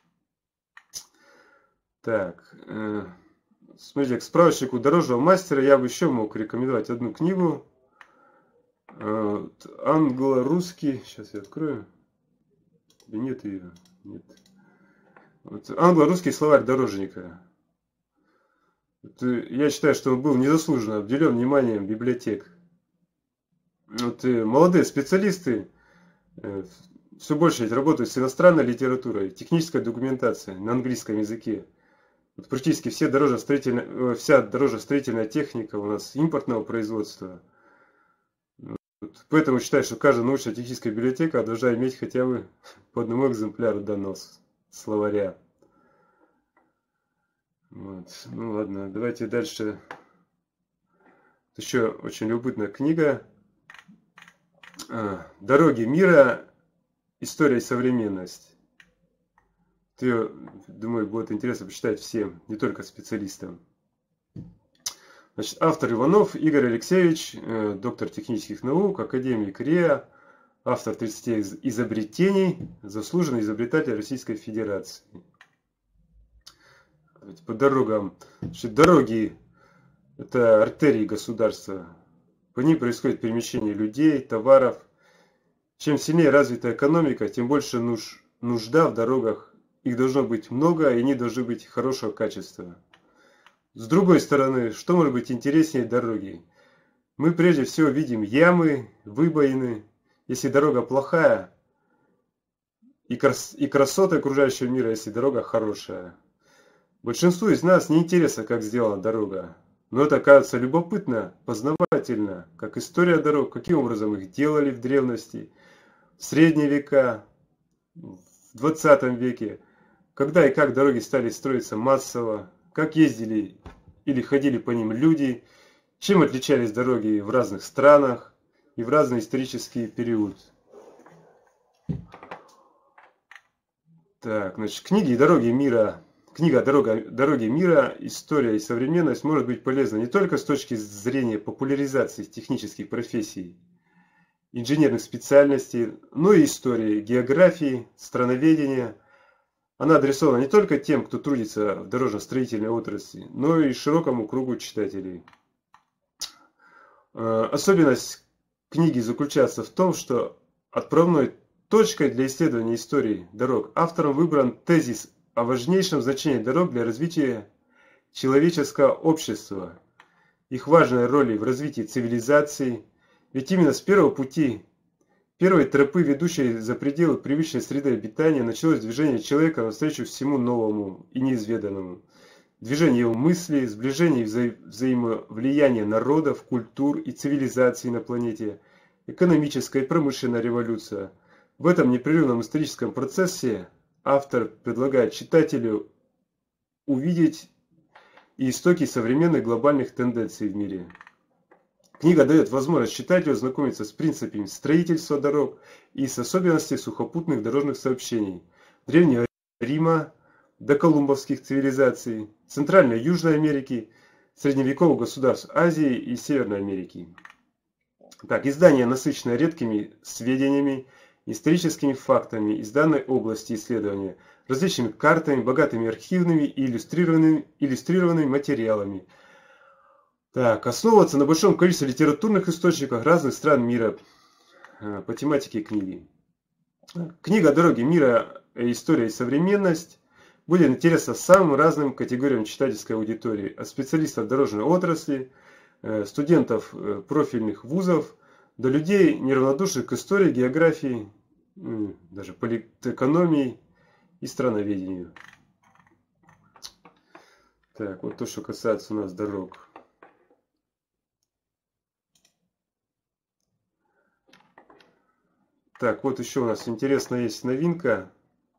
Так, э, смотрите, к справочнику дорожного мастера я бы еще мог рекомендовать одну книгу. Э, англо-русский, сейчас я открою. Да нет ее, нет. Вот, англо-русский словарь дорожника. Вот, я считаю, что он был незаслуженно обделен вниманием библиотек. Вот, молодые специалисты э, все больше ведь работают с иностранной литературой, технической документацией на английском языке. Вот практически все дорожно-строительная, вся дорожно-строительная техника у нас импортного производства. Вот Вот поэтому считаю, что каждая научно-техническая библиотека должна иметь хотя бы по одному экземпляру данного словаря. Вот. Ну ладно, давайте дальше. Еще очень любопытная книга. «Дороги мира. История и современность». Ее, думаю, будет интересно почитать всем, не только специалистам. Значит, автор Иванов Игорь Алексеевич, доктор технических наук, академик РИА, автор тридцати изобретений, заслуженный изобретатель Российской Федерации. По дорогам. Значит, дороги – это артерии государства. По ним происходит перемещение людей, товаров. Чем сильнее развита экономика, тем больше нуж, нужда в дорогах. Их должно быть много, и они должны быть хорошего качества. С другой стороны, что может быть интереснее дороги? Мы прежде всего видим ямы, выбоины. Если дорога плохая, и, крас и красота окружающего мира, если дорога хорошая. Большинству из нас не интересно, как сделана дорога. Но это кажется любопытно, познавательно, как история дорог, каким образом их делали в древности, в средние века, в двадцатом веке, когда и как дороги стали строиться массово, как ездили или ходили по ним люди, чем отличались дороги в разных странах и в разный исторический период. Так, значит, книги и дороги мира. Книга «Дорога, «Дороги мира. История и современность» может быть полезна не только с точки зрения популяризации технических профессий, инженерных специальностей, но и истории, географии, страноведения. Она адресована не только тем, кто трудится в дорожно-строительной отрасли, но и широкому кругу читателей. Особенность книги заключается в том, что отправной точкой для исследования истории дорог автором выбран тезис о важнейшем значении дорог для развития человеческого общества, их важной роли в развитии цивилизации, ведь именно с первого пути, первой тропы, ведущей за пределы привычной среды обитания, началось движение человека навстречу всему новому и неизведанному. Движение его мысли, сближение и вза взаимовлияние народов, культур и цивилизаций на планете, экономическая и промышленная революция. В этом непрерывном историческом процессе автор предлагает читателю увидеть и истоки современных глобальных тенденций в мире. Книга дает возможность читателю ознакомиться с принципами строительства дорог и с особенностями сухопутных дорожных сообщений Древнего Рима, доколумбовских цивилизаций, Центральной и Южной Америки, средневековых государств Азии и Северной Америки. Так, издание насыщено редкими сведениями, историческими фактами из данной области исследования, различными картами, богатыми архивными и иллюстрированными, иллюстрированными материалами. Так, основываться на большом количестве литературных источников разных стран мира по тематике книги. Книга «Дороги мира. История и современность» будет интересна самым разным категориям читательской аудитории, от специалистов дорожной отрасли, студентов профильных вузов, до людей, неравнодушных к истории, географии, даже политэкономии и страноведению. Так, вот то, что касается у нас дорог. Так, вот еще у нас интересная есть новинка.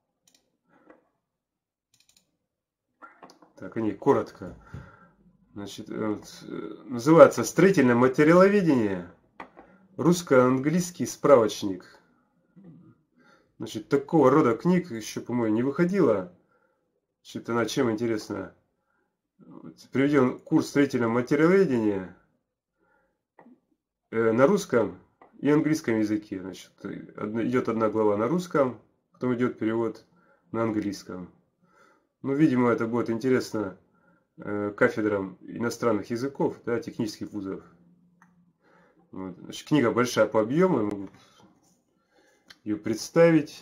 Так, они коротко. Значит, вот, называется «Строительное материаловедение. Русско-английский справочник». Значит, такого рода книг еще, по-моему, не выходило. Значит, она чем интересна? Приведен курс строительного материаловедения на русском и английском языке. Значит, идет одна глава на русском, потом идет перевод на английском. Ну, видимо, это будет интересно кафедрам иностранных языков, да, технических вузов. Вот. Значит, книга большая по объему, я могу ее представить.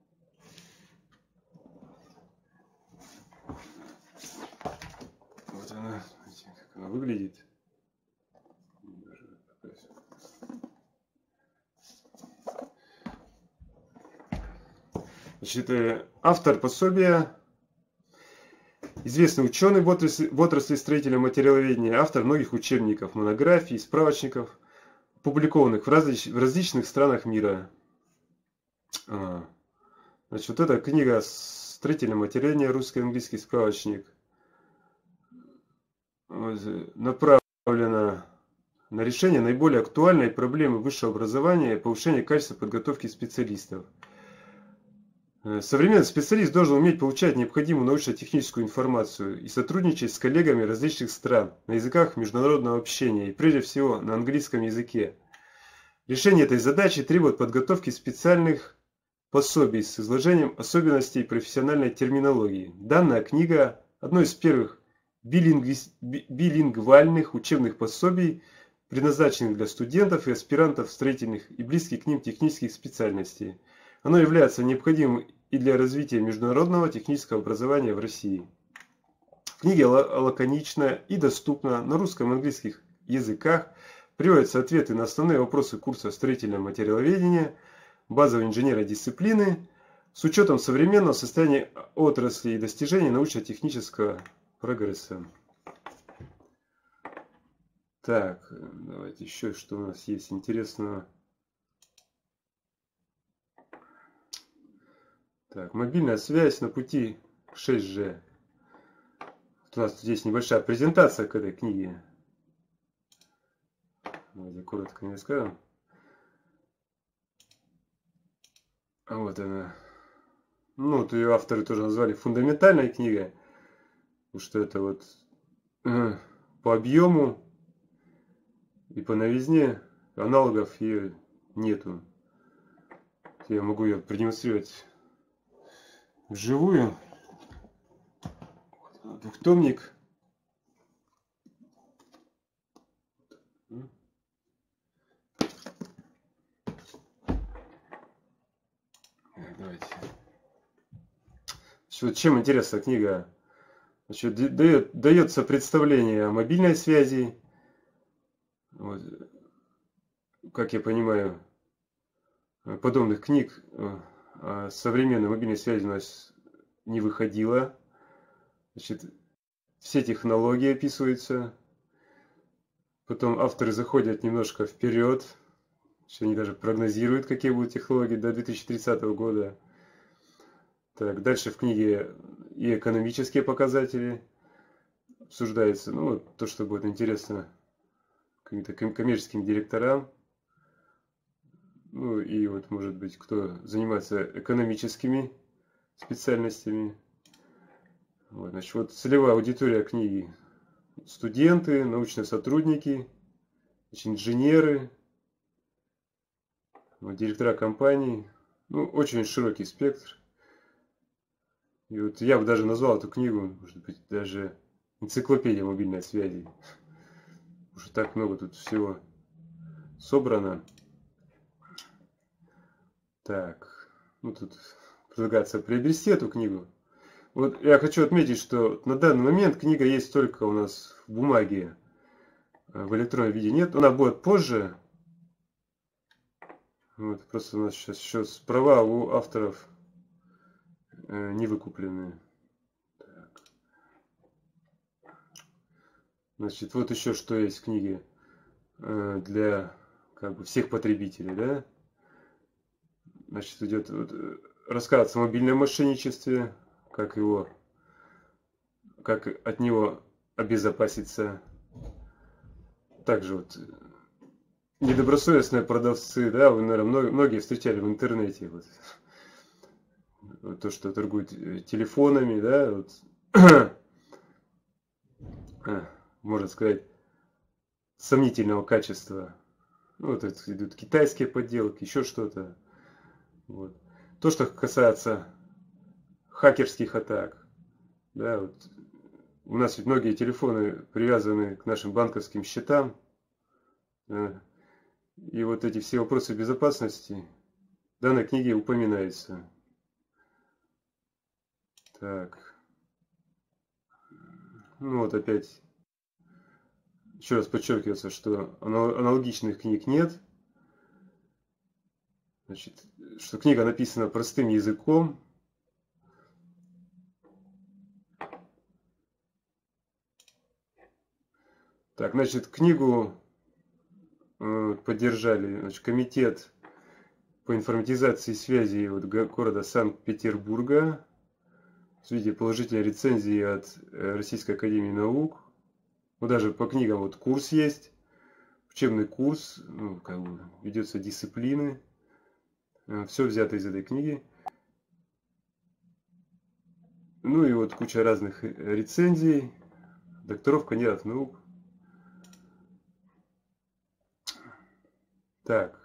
Вот она, смотрите, как она выглядит. Значит, автор пособия, известный ученый в отрасли, в отрасли строительного материаловедения, автор многих учебников, монографий, справочников. опубликованных в, различ, в различных странах мира. А, значит, вот эта книга «Строительное материальное. Русский и английский справочник» направлена на решение наиболее актуальной проблемы высшего образования и повышение качества подготовки специалистов. Современный специалист должен уметь получать необходимую научно-техническую информацию и сотрудничать с коллегами различных стран на языках международного общения и прежде всего на английском языке. Решение этой задачи требует подготовки специальных пособий с изложением особенностей профессиональной терминологии. Данная книга – одно из первых билингви... билингвальных учебных пособий, предназначенных для студентов и аспирантов строительных и близких к ним технических специальностей. Оно является необходимым и для развития международного технического образования в России. В книге лаконично и доступно на русском и английском языках приводятся ответы на основные вопросы курса строительного материаловедения, базовой инженерной дисциплины, с учетом современного состояния отрасли и достижений научно-технического прогресса. Так, давайте еще что у нас есть интересного. Так, мобильная связь на пути к шесть джи. Вот у нас здесь небольшая презентация к этой книге. Давайте коротко не расскажем. Вот она. Ну, вот ее авторы тоже назвали фундаментальной книгой. Потому что это вот э, по объему и по новизне аналогов ее нету. Я могу ее продемонстрировать вживую. Двухтомник. Давайте. Значит, чем интересна книга? Значит, дает, дается представление о мобильной связи. Вот. Как я понимаю, подобных книг о современной мобильной связи у нас не выходило. Значит, все технологии описываются. Потом авторы заходят немножко вперед. Они даже прогнозируют, какие будут технологии до две тысячи тридцатого года. Так, дальше в книге и экономические показатели обсуждаются. Ну, вот то, что будет интересно каким-то коммерческим директорам. Ну, и вот, может быть, кто занимается экономическими специальностями. Вот, значит, вот целевая аудитория книги. Студенты, научные сотрудники, значит, инженеры, вот, директора компаний. Ну, очень широкий спектр. И вот я бы даже назвал эту книгу, может быть, даже энциклопедия мобильной связи. Потому что так много тут всего собрано. Так, ну тут предлагается приобрести эту книгу. Вот я хочу отметить, что на данный момент книга есть только у нас в бумаге, в электронном виде нет. Она будет позже. Вот, просто у нас сейчас еще права у авторов э, не выкуплены. Так. Значит, вот еще что есть в книге э, для как бы всех потребителей, да? Значит, идет вот, рассказ о мобильном мошенничестве, как его, как от него обезопаситься. Также вот недобросовестные продавцы, да, вы, наверное, многие встречали в интернете. Вот, вот то, что торгуют телефонами, да, вот, можно сказать, сомнительного качества. Вот это идут китайские подделки, еще что-то. Вот. То, что касается хакерских атак, да, вот, у нас ведь многие телефоны привязаны к нашим банковским счетам, да, и вот эти все вопросы безопасности в данной книге упоминаются. Так, ну вот опять еще раз подчеркивается, что аналогичных книг нет. Значит, что книга написана простым языком. Так, значит, книгу поддержали, значит, комитет по информатизации связи вот города Санкт-Петербурга. Видите, положительные рецензии от Российской академии наук. Вот даже по книгам вот курс есть, учебный курс, ну, как бы ведется дисциплины. Все взято из этой книги. Ну и вот куча разных рецензий, докторов, кандидатов наук. Так.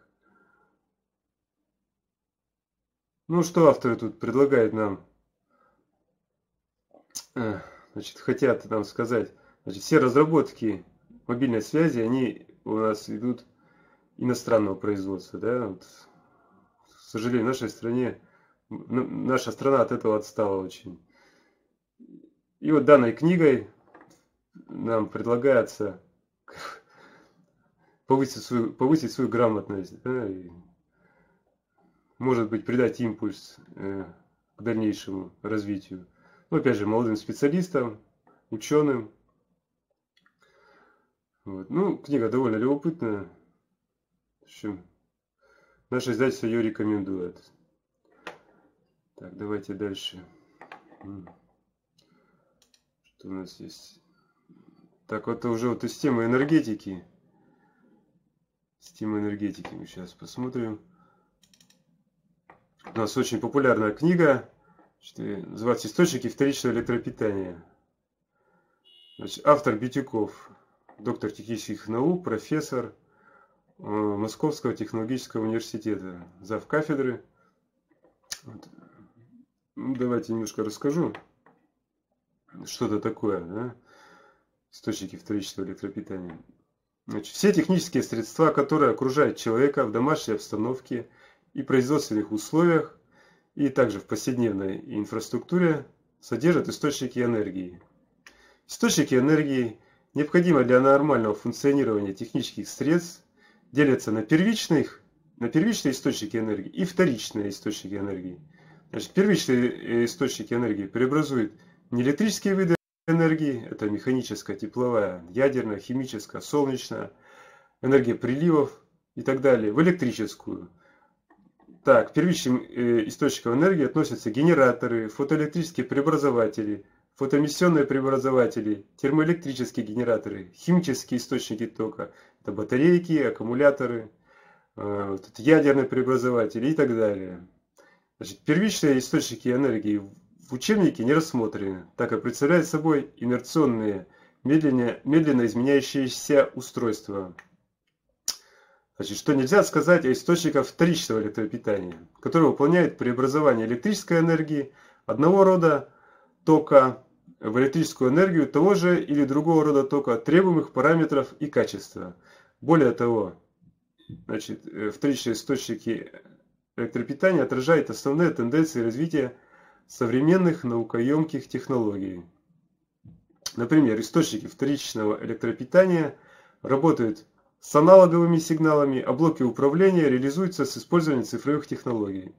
Ну, что авторы тут предлагают нам? Значит, хотят нам сказать. Значит, все разработки мобильной связи, они у нас идут иностранного производства. Да? Вот, к сожалению, в нашей стране, наша страна от этого отстала очень. И вот данной книгой нам предлагается повысить свою, повысить свою грамотность, да, и, может быть, придать импульс э, к дальнейшему развитию. Ну, опять же, молодым специалистам, ученым. Вот. Ну, книга довольно любопытная. В общем, наше издательство ее рекомендует. Так, давайте дальше. Что у нас есть? Так, вот уже вот из темы энергетики. С темы энергетики мы сейчас посмотрим. У нас очень популярная книга. Называется «Источники вторичного электропитания». Значит, автор Битюков, доктор технических наук, профессор э, Московского технологического университета, зав. Кафедры. Вот. Ну, давайте немножко расскажу, что это такое, да? Источники вторичного электропитания. Значит, все технические средства, которые окружают человека в домашней обстановке и производственных условиях, и также в повседневной инфраструктуре, содержат источники энергии. Источники энергии, необходимые для нормального функционирования технических средств, делятся на первичных, на первичные источники энергии и вторичные источники энергии. Значит, первичные источники энергии преобразуют неэлектрические виды энергии, это механическая, тепловая, ядерная, химическая, солнечная, энергия приливов и так далее, в электрическую. Так, к первичным э, источникам энергии относятся генераторы, фотоэлектрические преобразователи, фотоэмиссионные преобразователи, термоэлектрические генераторы, химические источники тока, это батарейки, аккумуляторы, э, ядерные преобразователи и так далее. Значит, первичные источники энергии в учебнике не рассмотрены, так как представляют собой инерционные, медленно, медленно изменяющиеся устройства. Значит, что нельзя сказать о источниках вторичного электропитания, которые выполняют преобразование электрической энергии одного рода тока в электрическую энергию того же или другого рода тока требуемых параметров и качества. Более того, значит, вторичные источники электропитания отражают основные тенденции развития современных наукоемких технологий. Например, источники вторичного электропитания работают с аналоговыми сигналами, а блоки управления реализуются с использованием цифровых технологий.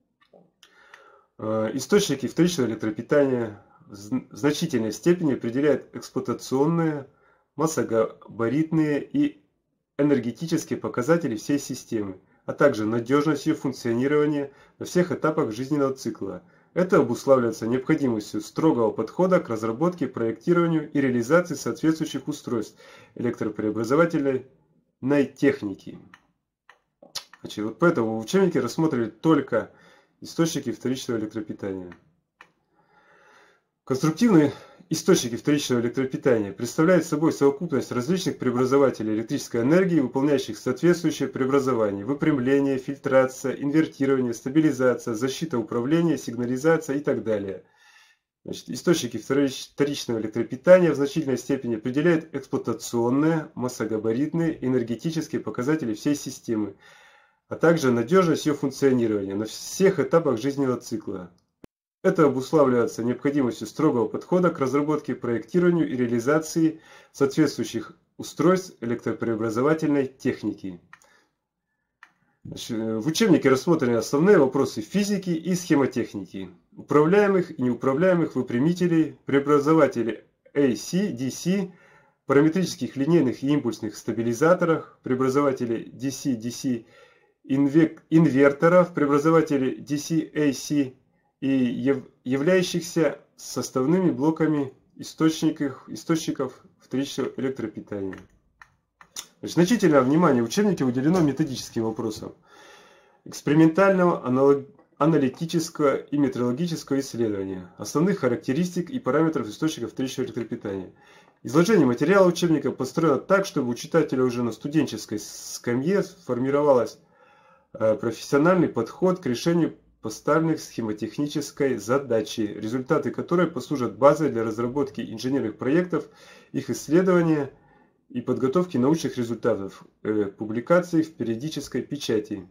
Источники вторичного электропитания в значительной степени определяют эксплуатационные, массогабаритные и энергетические показатели всей системы, а также надежность ее функционирования на всех этапах жизненного цикла. Это обуславливается необходимостью строгого подхода к разработке, проектированию и реализации соответствующих устройств электропреобразовательной техники. Значит, вот поэтому в учебнике рассмотрели только источники вторичного электропитания. Конструктивные источники вторичного электропитания представляют собой совокупность различных преобразователей электрической энергии, выполняющих соответствующие преобразования: выпрямление, фильтрация, инвертирование, стабилизация, защита управления, сигнализация и так далее. Значит, источники вторичного электропитания в значительной степени определяют эксплуатационные, массогабаритные и энергетические показатели всей системы, а также надежность ее функционирования на всех этапах жизненного цикла. Это обуславливается необходимостью строгого подхода к разработке, проектированию и реализации соответствующих устройств электропреобразовательной техники. Значит, в учебнике рассмотрены основные вопросы физики и схемотехники, управляемых и неуправляемых выпрямителей, преобразователей эй си, ди си, параметрических линейных и импульсных стабилизаторах, преобразователе ди си-ди си, инверторов, преобразователе ди си-эй си и яв, являющихся составными блоками источников, источников вторичного электропитания. Значительное внимание в учебнике уделено методическим вопросам экспериментального, аналог, аналитического и метрологического исследования, основных характеристик и параметров источников вторичного электропитания. Изложение материала учебника построено так, чтобы у читателя уже на студенческой скамье сформировалось профессиональный подход к решению поставленных схемотехнической задачи, результаты которой послужат базой для разработки инженерных проектов, их исследования и подготовки научных результатов, э, публикаций в периодической печати.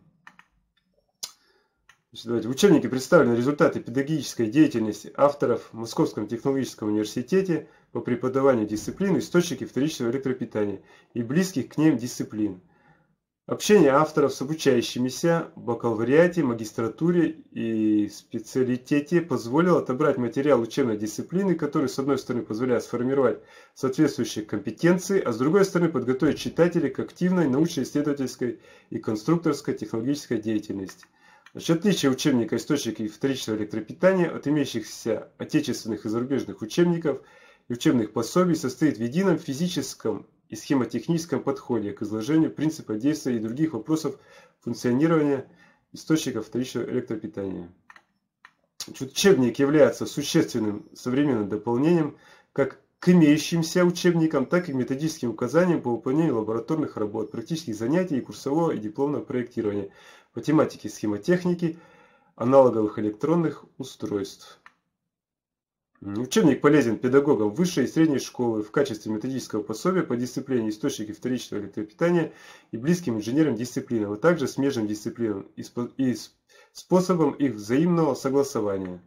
Значит, в учебнике представлены результаты педагогической деятельности авторов в Московском технологическом университете по преподаванию дисциплин источники вторичного электропитания и близких к ним дисциплин. Общение авторов с обучающимися в бакалавриате, магистратуре и специалитете позволило отобрать материал учебной дисциплины, который, с одной стороны, позволяет сформировать соответствующие компетенции, а с другой стороны, подготовить читателей к активной научно-исследовательской и конструкторской технологической деятельности. Значит, отличие учебника «Источники вторичного электропитания» от имеющихся отечественных и зарубежных учебников и учебных пособий состоит в едином физическом и схемотехническом подходе к изложению принципа действия и других вопросов функционирования источников вторичного электропитания. Учебник является существенным современным дополнением как к имеющимся учебникам, так и к методическим указаниям по выполнению лабораторных работ, практических занятий и курсового и дипломного проектирования по тематике схемотехники аналоговых электронных устройств. Учебник полезен педагогам высшей и средней школы в качестве методического пособия по дисциплине источники вторичного электропитания и близким инженерным дисциплинам, а также смежным дисциплинам и, спо и способам их взаимного согласования.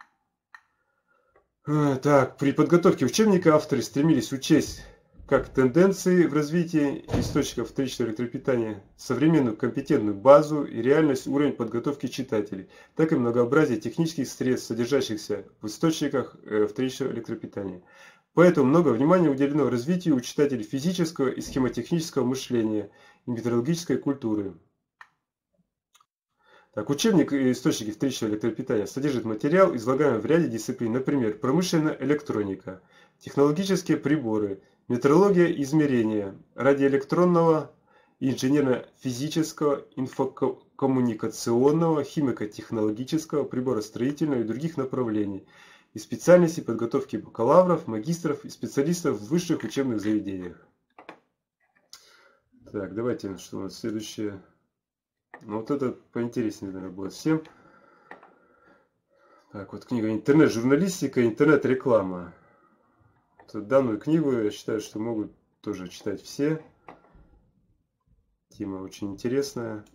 Так, при подготовке учебника авторы стремились учесть как тенденции в развитии источников вторичного электропитания, современную компетентную базу и реальность уровень подготовки читателей, так и многообразие технических средств, содержащихся в источниках вторичного электропитания. Поэтому много внимания уделено развитию у читателей физического и схемотехнического мышления и метрологической культуры. Так, учебник «Источники вторичного электропитания» содержит материал, излагаемый в ряде дисциплин, например, промышленная электроника, технологические приборы, метрология измерения, радиоэлектронного, инженерно-физического, инфокоммуникационного, химико-технологического, приборостроительного и других направлений, и специальности подготовки бакалавров, магистров и специалистов в высших учебных заведениях. Так, давайте, что у нас следующее. Ну, вот это поинтереснее, наверное, будет всем. Так, вот книга «Интернет-журналистика, интернет-реклама». Данную книгу, я считаю, что могут тоже читать все. Тема очень интересная.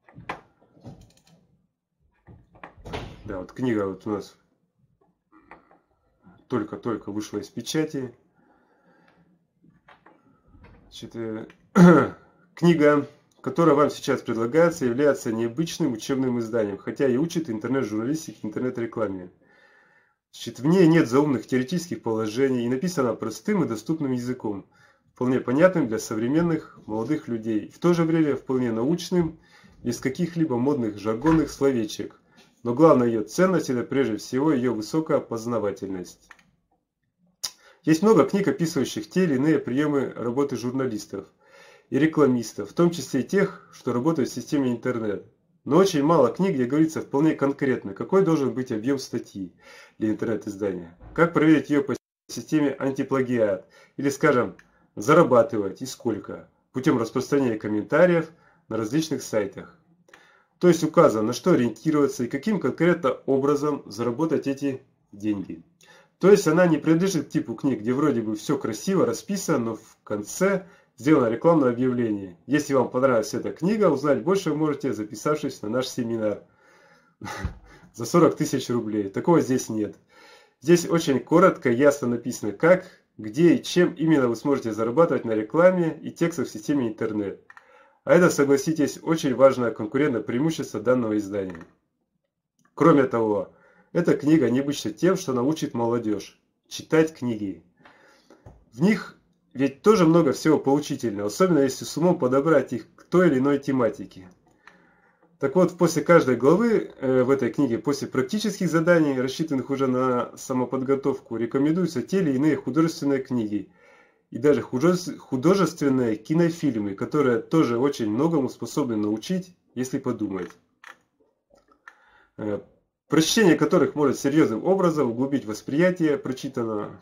Да, вот книга вот у нас только-только вышла из печати. Значит, книга, которая вам сейчас предлагается, является необычным учебным изданием, хотя и учит интернет-журналистике, интернет-рекламе. Значит, в ней нет заумных теоретических положений и написано простым и доступным языком, вполне понятным для современных молодых людей, в то же время вполне научным, без каких-либо модных жаргонных словечек. Но главная ее ценность – это прежде всего ее высокая познавательность. Есть много книг, описывающих те или иные приемы работы журналистов и рекламистов, в том числе и тех, что работают в системе интернет. Но очень мало книг, где говорится вполне конкретно, какой должен быть объем статьи для интернет-издания, как проверить ее по системе антиплагиат, или, скажем, зарабатывать и сколько, путем распространения комментариев на различных сайтах. То есть указано, на что ориентироваться и каким конкретно образом заработать эти деньги. То есть она не принадлежит к типу книг, где вроде бы все красиво расписано, но в конце сделано рекламное объявление. Если вам понравилась эта книга, узнать больше вы можете, записавшись на наш семинар за сорок тысяч рублей. Такого здесь нет. Здесь очень коротко, ясно написано, как, где и чем именно вы сможете зарабатывать на рекламе и текстах в системе интернет. А это, согласитесь, очень важное конкурентное преимущество данного издания. Кроме того, эта книга необычна тем, что научит молодежь читать книги. В них ведь тоже много всего поучительного, особенно если с умом подобрать их к той или иной тематике. Так вот, после каждой главы э, в этой книге, после практических заданий, рассчитанных уже на самоподготовку, рекомендуются те или иные художественные книги и даже художественные кинофильмы, которые тоже очень многому способны научить, если подумать. Э, прочтение которых может серьезным образом углубить восприятие прочитанного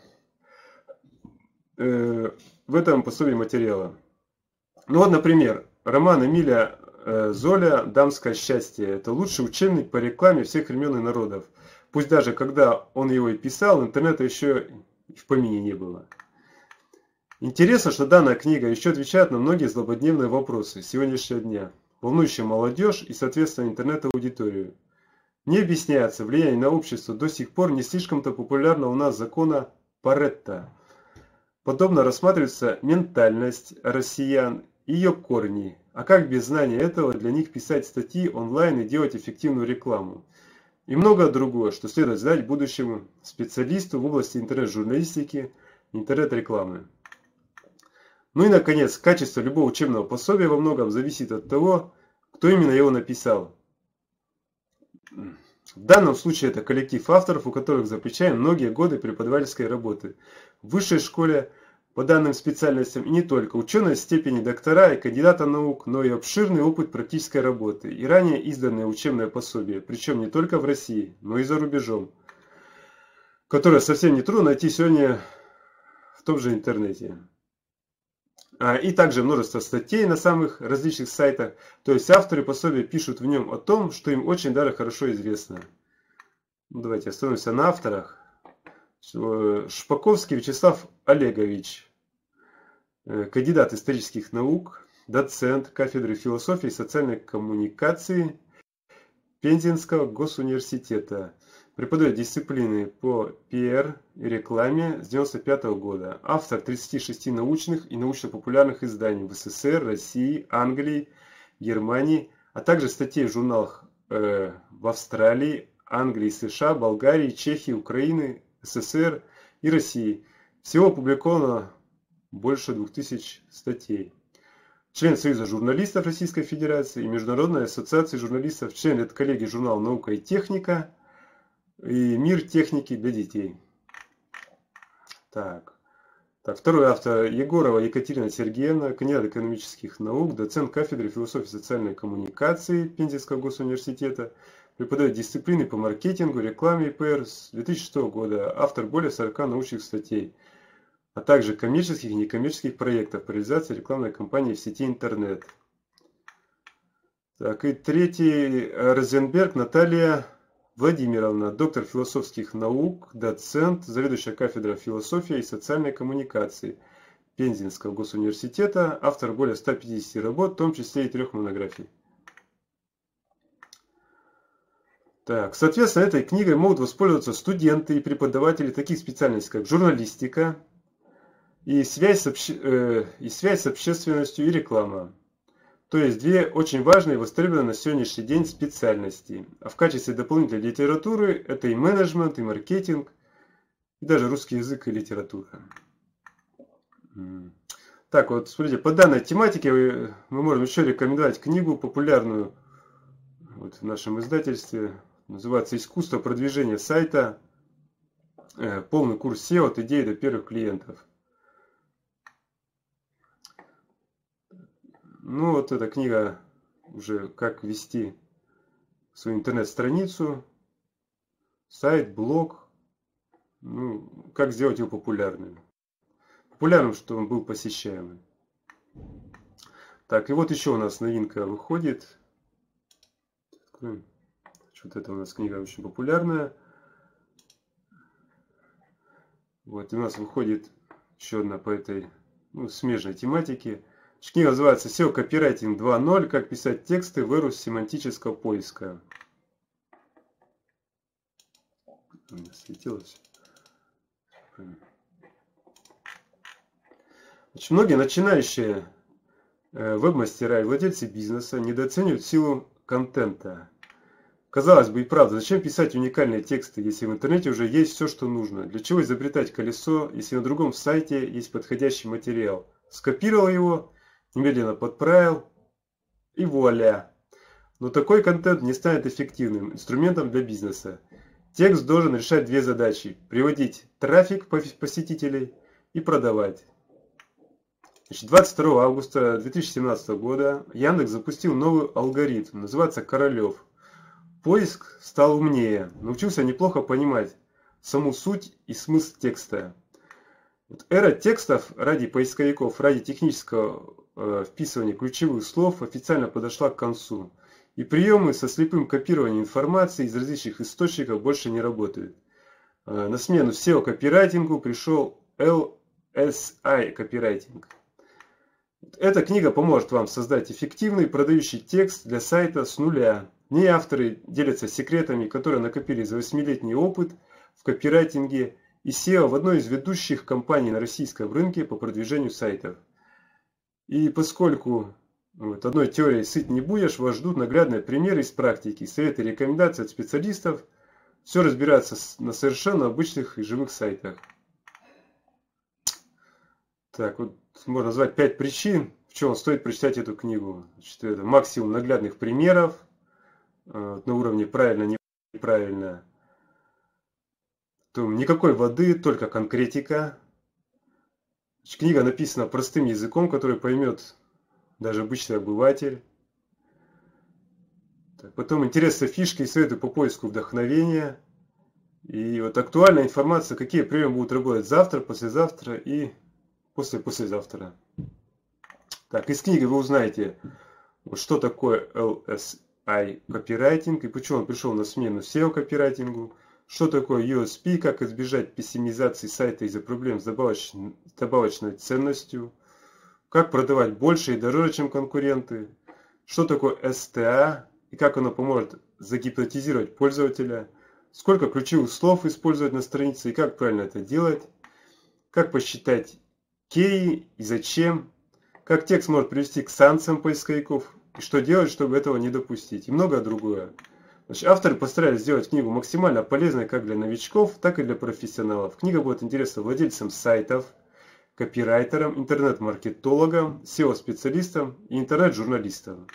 э, в этом пособии материала. Ну вот, например, роман Эмиля Золя «Дамское счастье» – это лучший учебник по рекламе всех времен и народов. Пусть даже когда он его и писал, интернета еще и в помине не было. Интересно, что данная книга еще отвечает на многие злободневные вопросы сегодняшнего дня, волнующие молодежь и, соответственно, интернет-аудиторию. Не объясняется влияние на общество до сих пор не слишком-то популярного у нас закона Паретта. Подобно рассматривается ментальность россиян и ее корни. А как без знания этого для них писать статьи онлайн и делать эффективную рекламу? И многое другое, что следует знать будущему специалисту в области интернет-журналистики, интернет-рекламы. Ну и, наконец, качество любого учебного пособия во многом зависит от того, кто именно его написал. В данном случае это коллектив авторов, у которых за плечами многие годы преподавательской работы в высшей школе, по данным специальностям, и не только ученые степени доктора и кандидата наук, но и обширный опыт практической работы и ранее изданные учебные пособия, причем не только в России, но и за рубежом, которые совсем не трудно найти сегодня в том же интернете. И также множество статей на самых различных сайтах, то есть авторы пособия пишут в нем о том, что им очень даже хорошо известно. Давайте остановимся на авторах. Шпаковский Вячеслав Олегович, кандидат исторических наук, доцент кафедры философии и социальной коммуникации Пензенского госуниверситета. Преподает дисциплины по пиар и рекламе с девяносто пятого года. Автор тридцати шести научных и научно-популярных изданий в СССР, России, Англии, Германии, а также статей в журналах э, в Австралии, Англии, США, Болгарии, Чехии, Украины, СССР и России. Всего опубликовано больше двух тысяч статей. Член Союза журналистов Российской Федерации и Международной ассоциации журналистов, член редколлегии журнала «Наука и техника» и «Мир техники для детей». Так. Так, второй автор Егорова Екатерина Сергеевна, кандидат экономических наук, доцент кафедры философии и социальной коммуникации Пензенского госуниверситета. Преподает дисциплины по маркетингу, рекламе и пиар с две тысячи шестого года. Автор более сорока научных статей, а также коммерческих и некоммерческих проектов по реализации рекламной кампании в сети интернет. Так, и третий Розенберг Наталья Владимировна, доктор философских наук, доцент, заведующая кафедрой философии и социальной коммуникации Пензенского госуниверситета, автор более ста пятидесяти работ, в том числе и трех монографий. Так, соответственно, этой книгой могут воспользоваться студенты и преподаватели таких специальностей, как журналистика и связь с, обще... э, и связь с общественностью и реклама. То есть две очень важные и востребованные на сегодняшний день специальности. А в качестве дополнительной литературы это и менеджмент, и маркетинг, и даже русский язык и литература. Так вот, смотрите, по данной тематике мы можем еще рекомендовать книгу популярную вот в нашем издательстве. Называется «Искусство продвижения сайта. Полный курс сео от идеи до первых клиентов». Ну вот эта книга уже как вести свою интернет-страницу, сайт, блог, ну, как сделать его популярным. Популярным, чтобы он был посещаемым. Так, и вот еще у нас новинка выходит. Откроем. Вот это у нас книга очень популярная. Вот, и у нас выходит еще одна по этой ну, смежной тематике. Книга называется сео Копирайтинг два ноль. Как писать тексты в эру семантического поиска. У меня светилось. Очень многие начинающие веб-мастера и владельцы бизнеса недооценивают силу контента, Казалось бы, и правда, зачем писать уникальные тексты, если в интернете уже есть все, что нужно? Для чего изобретать колесо, если на другом сайте есть подходящий материал? Скопировал его, немедленно подправил и вуаля. Но такой контент не станет эффективным инструментом для бизнеса. Текст должен решать две задачи: приводить трафик посетителей и продавать. Значит, двадцать второго августа две тысячи семнадцатого года Яндекс запустил новый алгоритм, называется Королев. Поиск стал умнее, научился неплохо понимать саму суть и смысл текста. Вот эра текстов ради поисковиков, ради технического э, вписывания ключевых слов официально подошла к концу. И приемы со слепым копированием информации из различных источников больше не работают. Э, на смену сео-копирайтингу пришел эл эс ай-копирайтинг. Эта книга поможет вам создать эффективный продающий текст для сайта с нуля. В ней авторы делятся секретами, которые накопили за восьмилетний опыт в копирайтинге и сео в одной из ведущих компаний на российском рынке по продвижению сайтов. И поскольку вот, одной теорией сыт не будешь, вас ждут наглядные примеры из практики, советы и рекомендации от специалистов. Все разбирается на совершенно обычных и живых сайтах. Так, вот можно назвать пять причин, в чем стоит прочитать эту книгу. Значит, это максимум наглядных примеров на уровне правильно, неправильно. То никакой воды, только конкретика. Значит, книга написана простым языком, который поймет даже обычный обыватель. Так, потом интересные фишки и советы по поиску вдохновения. И вот актуальная информация, какие приемы будут работать завтра, послезавтра и после-послезавтра. Так, из книги вы узнаете, что такое эл эс ай-копирайтинг и почему он пришел на смену сео-копирайтингу, что такое ю эс пи, как избежать пессимизации сайта из-за проблем с добавочной, добавочной ценностью, как продавать больше и дороже, чем конкуренты, что такое эс тэ а и как оно поможет загипнотизировать пользователя, сколько ключевых слов использовать на странице и как правильно это делать, как посчитать кей и зачем, как текст может привести к санкциям поисковиков и что делать, чтобы этого не допустить, и многое другое. Значит, авторы постарались сделать книгу максимально полезной как для новичков, так и для профессионалов. Книга будет интересна владельцам сайтов, копирайтерам, интернет-маркетологам, сео-специалистам и интернет-журналистам.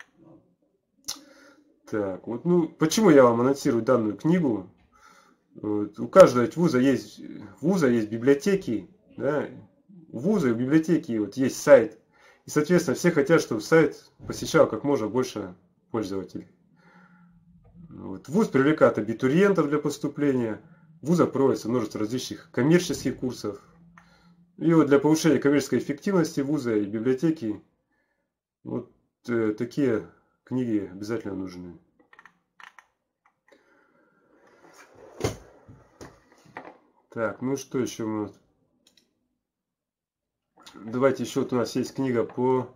Так, вот, ну, почему я вам анонсирую данную книгу? Вот, у каждого вуза есть, вуза есть библиотеки, да, у вуза и в библиотеке вот есть сайт. И, соответственно, все хотят, чтобы сайт посещал как можно больше пользователей. Вот. Вуз привлекает абитуриентов для поступления. В вузах проводится множество различных коммерческих курсов. И вот для повышения коммерческой эффективности вуза и библиотеки вот э, такие книги обязательно нужны. Так, ну что еще у нас? Давайте еще вот у нас есть книга по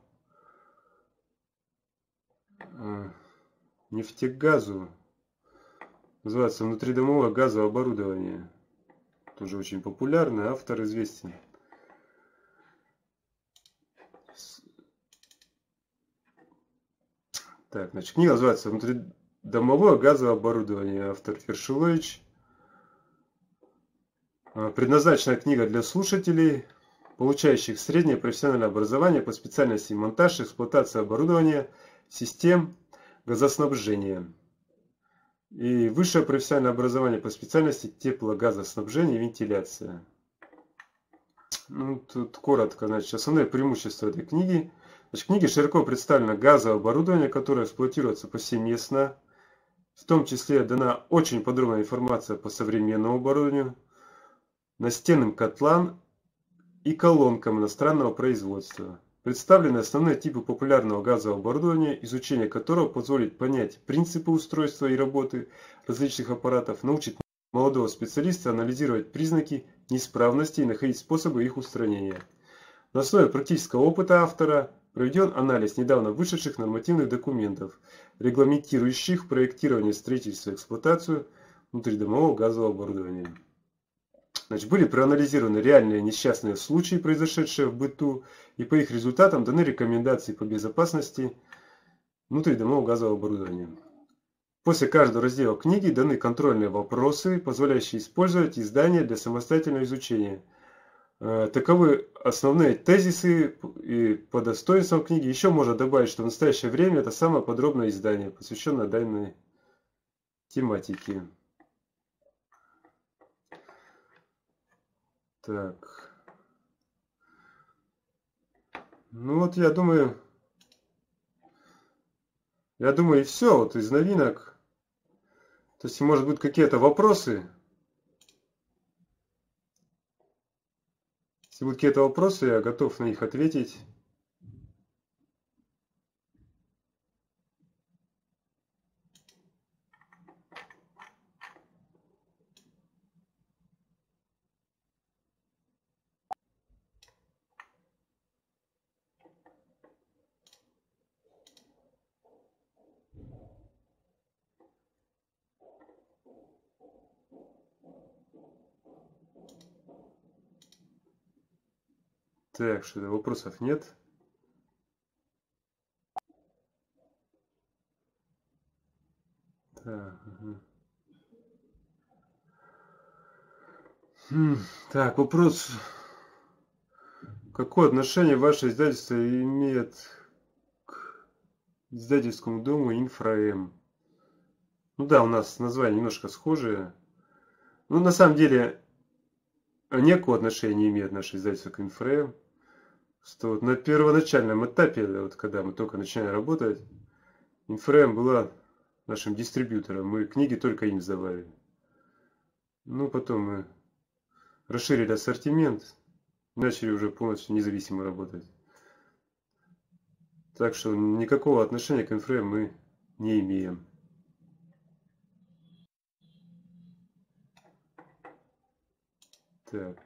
э, нефтегазу. Называется «Внутридомовое газовое оборудование». Тоже очень популярный, автор известен. Так, значит, книга называется «Внутридомовое газовое оборудование». Автор Фершилович. Предназначена книга для слушателей, получающих среднее профессиональное образование по специальности монтаж и эксплуатация оборудования систем газоснабжения. И высшее профессиональное образование по специальности теплогазоснабжение и вентиляция. Ну, тут коротко, значит, основные преимущества этой книги. Значит, в книге широко представлено газовое оборудование, которое эксплуатируется повсеместно. В том числе дана очень подробная информация по современному оборудованию, настенным котлам и колонкам иностранного производства. Представлены основные типы популярного газового оборудования, изучение которого позволит понять принципы устройства и работы различных аппаратов, научит молодого специалиста анализировать признаки неисправности и находить способы их устранения. На основе практического опыта автора проведен анализ недавно вышедших нормативных документов, регламентирующих проектирование, строительство и эксплуатацию внутридомового газового оборудования. Значит, были проанализированы реальные несчастные случаи, произошедшие в быту, и по их результатам даны рекомендации по безопасности внутридомового газового оборудования. После каждого раздела книги даны контрольные вопросы, позволяющие использовать издание для самостоятельного изучения. Таковы основные тезисы и по достоинствам книги. Еще можно добавить, что в настоящее время это самое подробное издание, посвященное данной тематике. Так. Ну вот я думаю, я думаю и все вот из новинок. То есть, может быть, какие-то вопросы. Если будут какие-то вопросы, я готов на них ответить. Так, что-то вопросов нет. Так, ага. хм, так, вопрос. Какое отношение ваше издательство имеет к издательскому дому Инфраэм? Ну да, у нас название немножко схожее. Ну, на самом деле, никакого отношения не имеет наше издательство к Инфраэм. Что вот на первоначальном этапе, вот когда мы только начинали работать, Инфраэм была нашим дистрибьютором. Мы книги только им сдавали. Ну, потом мы расширили ассортимент, начали уже полностью независимо работать. Так что никакого отношения к Инфраэм мы не имеем. Так.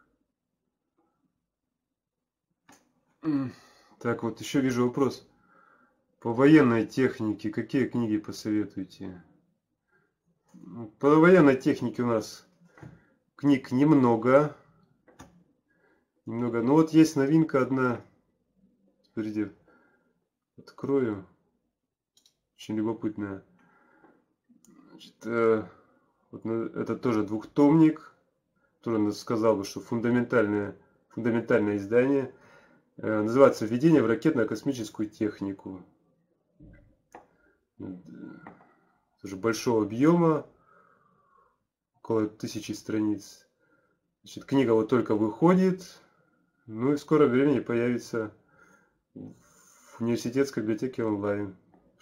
Так, вот еще вижу вопрос. По военной технике какие книги посоветуете? По военной технике у нас книг немного. Немного. Но вот есть новинка одна. Смотрите, открою. Очень любопытная. Значит, э, вот, это тоже двухтомник. Тоже сказал бы, что фундаментальное, фундаментальное издание. Э, называется «Введение в ракетно-космическую технику». Тоже большого объема. Около тысячи страниц. Значит, книга вот только выходит. Ну и в скором времени появится в университетской библиотеке онлайн.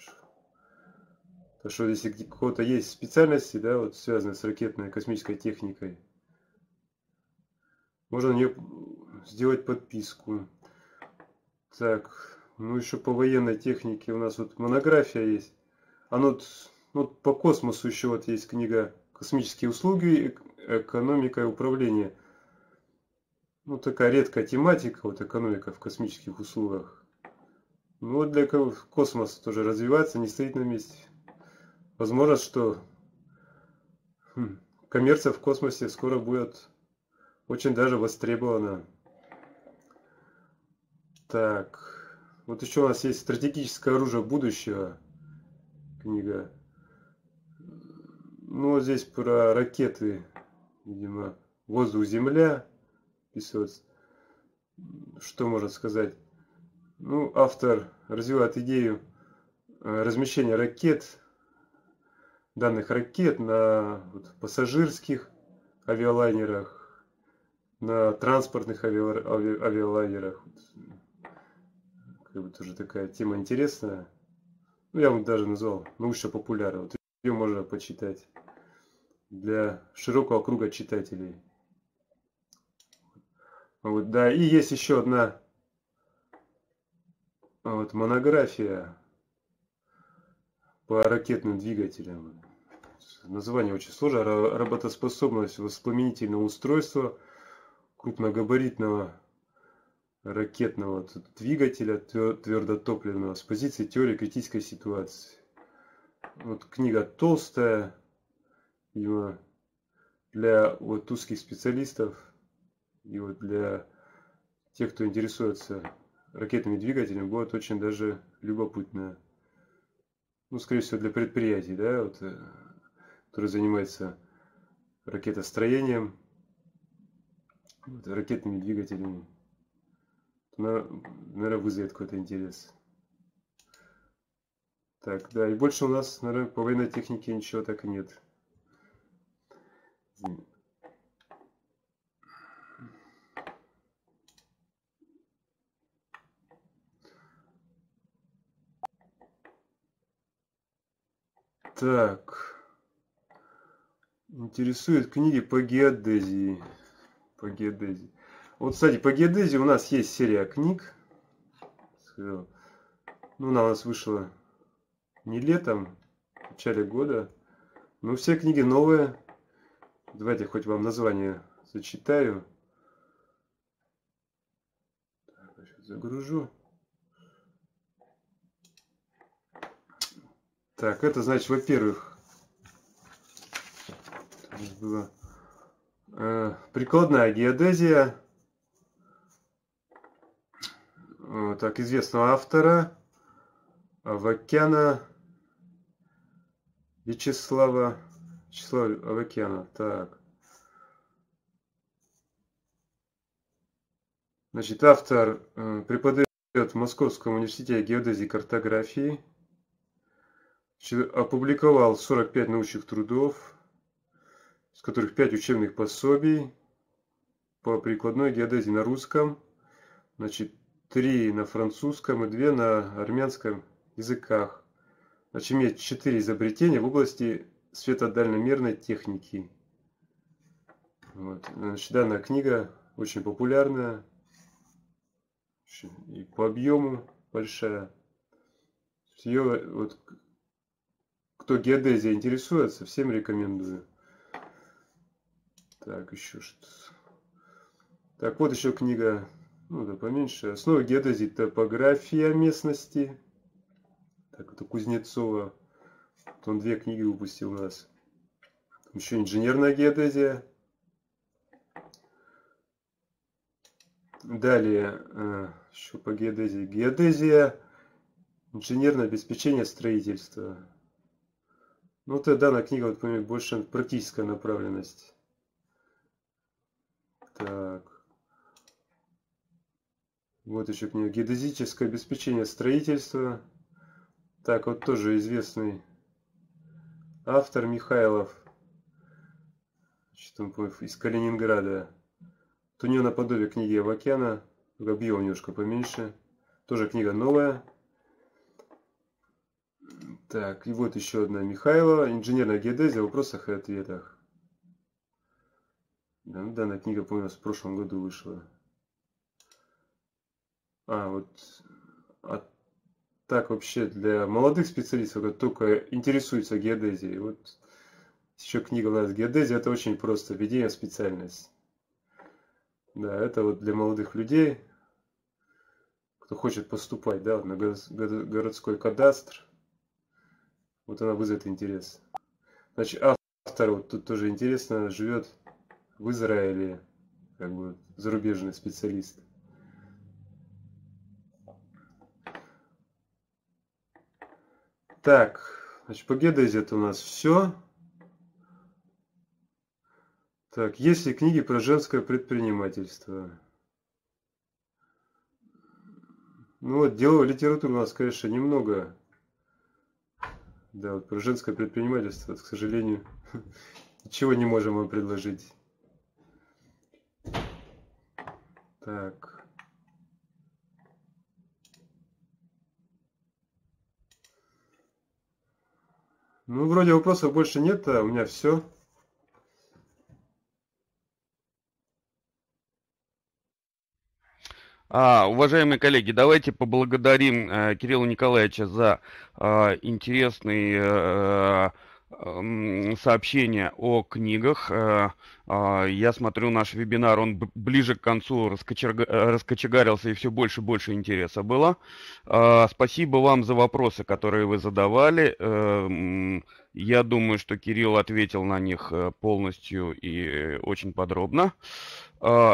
Так что если у кого-то есть специальности, да, вот связанные с ракетной космической техникой, можно на нее сделать подписку. Так, ну еще по военной технике у нас вот монография есть. А ну, вот по космосу еще вот есть книга «Космические услуги, экономика и управление». Ну, такая редкая тематика, вот экономика в космических услугах. Ну, вот для космоса тоже развивается, не стоит на месте. Возможно, что хм, коммерция в космосе скоро будет очень даже востребована. Так, вот еще у нас есть «Стратегическое оружие будущего» книга. Ну, вот здесь про ракеты, видимо, воздух-земля. Что можно сказать? Ну, автор развивает идею размещения ракет, данных ракет на вот, пассажирских авиалайнерах, на транспортных ави... Ави... авиалайнерах. Как бы тоже такая тема интересная. Ну, я вам даже назвал научно-популярная. Вот ее можно почитать для широкого круга читателей. Вот, да, и есть еще одна вот, монография по ракетным двигателям. Название очень сложное. Работоспособность воспламенительного устройства крупногабаритного ракетного двигателя твердотопливного с позиции теории критической ситуации. Вот книга толстая, видимо, для вот узких специалистов и вот для тех, кто интересуется ракетными двигателями, будет очень даже любопытная. ну, скорее всего, для предприятий, да, вот, которые занимаются ракетостроением, вот, ракетными двигателями. Наверное, вызовет какой-то интерес. Так, да, и больше у нас, наверное, по военной технике ничего так и нет. Так. Интересуют книги по геодезии. По геодезии. Вот, кстати, по геодезии у нас есть серия книг. Ну, она у нас вышла не летом, в начале года. Но все книги новые. Давайте хоть вам название зачитаю. Так, сейчас загружу. Так, это значит, во-первых, было э, прикладная геодезия. Э, так, известного автора Авакяна Вячеслава Вячеслава Авакяна. Так. Значит, автор э, преподает в Московском университете геодезии и картографии. Опубликовал сорок пять научных трудов, из которых пять учебных пособий по прикладной геодезии на русском, значит, три на французском и две на армянском языках. Значит, имеет четыре изобретения в области светодальномерной техники. Вот. Значит, данная книга очень популярная и по объему большая. Ее вот кто геодезией интересуется, всем рекомендую. Так, еще что-то. Так, вот еще книга, ну да, поменьше. Основы геодезии, топография местности. Так, это Кузнецова. Вот он две книги выпустил у нас. Еще инженерная геодезия. Далее, еще по геодезии. Геодезия, инженерное обеспечение строительства. Ну, вот эта данная книга, вот, понимаете, больше практическая направленность. Так. Вот еще книга. Геодезическое обеспечение строительства. Так, вот тоже известный автор Михайлов. Значит, он, из Калининграда. Вот у него наподобие книги Авакяна. Объем немножко поменьше. Тоже книга новая. Так, и вот еще одна Михайлова. Инженерная геодезия в вопросах и ответах. Да, ну, данная книга, по-моему, в прошлом году вышла. А, вот. А так вообще для молодых специалистов, которые только интересуются геодезией. Вот еще книга у нас «Геодезия» — это очень просто. Введение в специальность. Да, это вот для молодых людей, кто хочет поступать, да, на городской кадастр. Вот она вызовет интерес. Значит, автор, вот тут тоже интересно, живет в Израиле, как бы зарубежный специалист. Так, значит, по геодезии это у нас все. Так, есть ли книги про женское предпринимательство? Ну вот, деловой литературы у нас, конечно, немного. Да, вот про женское предпринимательство, к сожалению, ничего не можем вам предложить. Так. Ну, вроде вопросов больше нет, а у меня все. А, уважаемые коллеги, давайте поблагодарим э, Кирилла Николаевича за э, интересные э, э, сообщения о книгах. Э, э, я смотрю наш вебинар, он ближе к концу раскочега- раскочегарился, и все больше и больше интереса было. Э, спасибо вам за вопросы, которые вы задавали. Э, я думаю, что Кирилл ответил на них полностью и очень подробно. Э,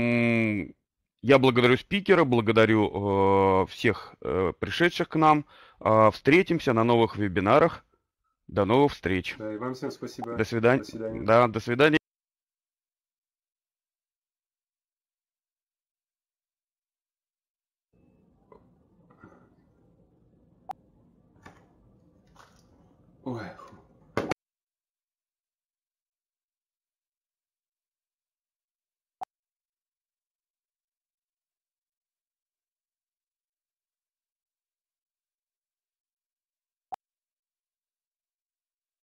Я благодарю спикера, благодарю э, всех э, пришедших к нам. А, Встретимся на новых вебинарах. До новых встреч. Да, и вам всем спасибо. До свидания. До свидания. Да, до свидания.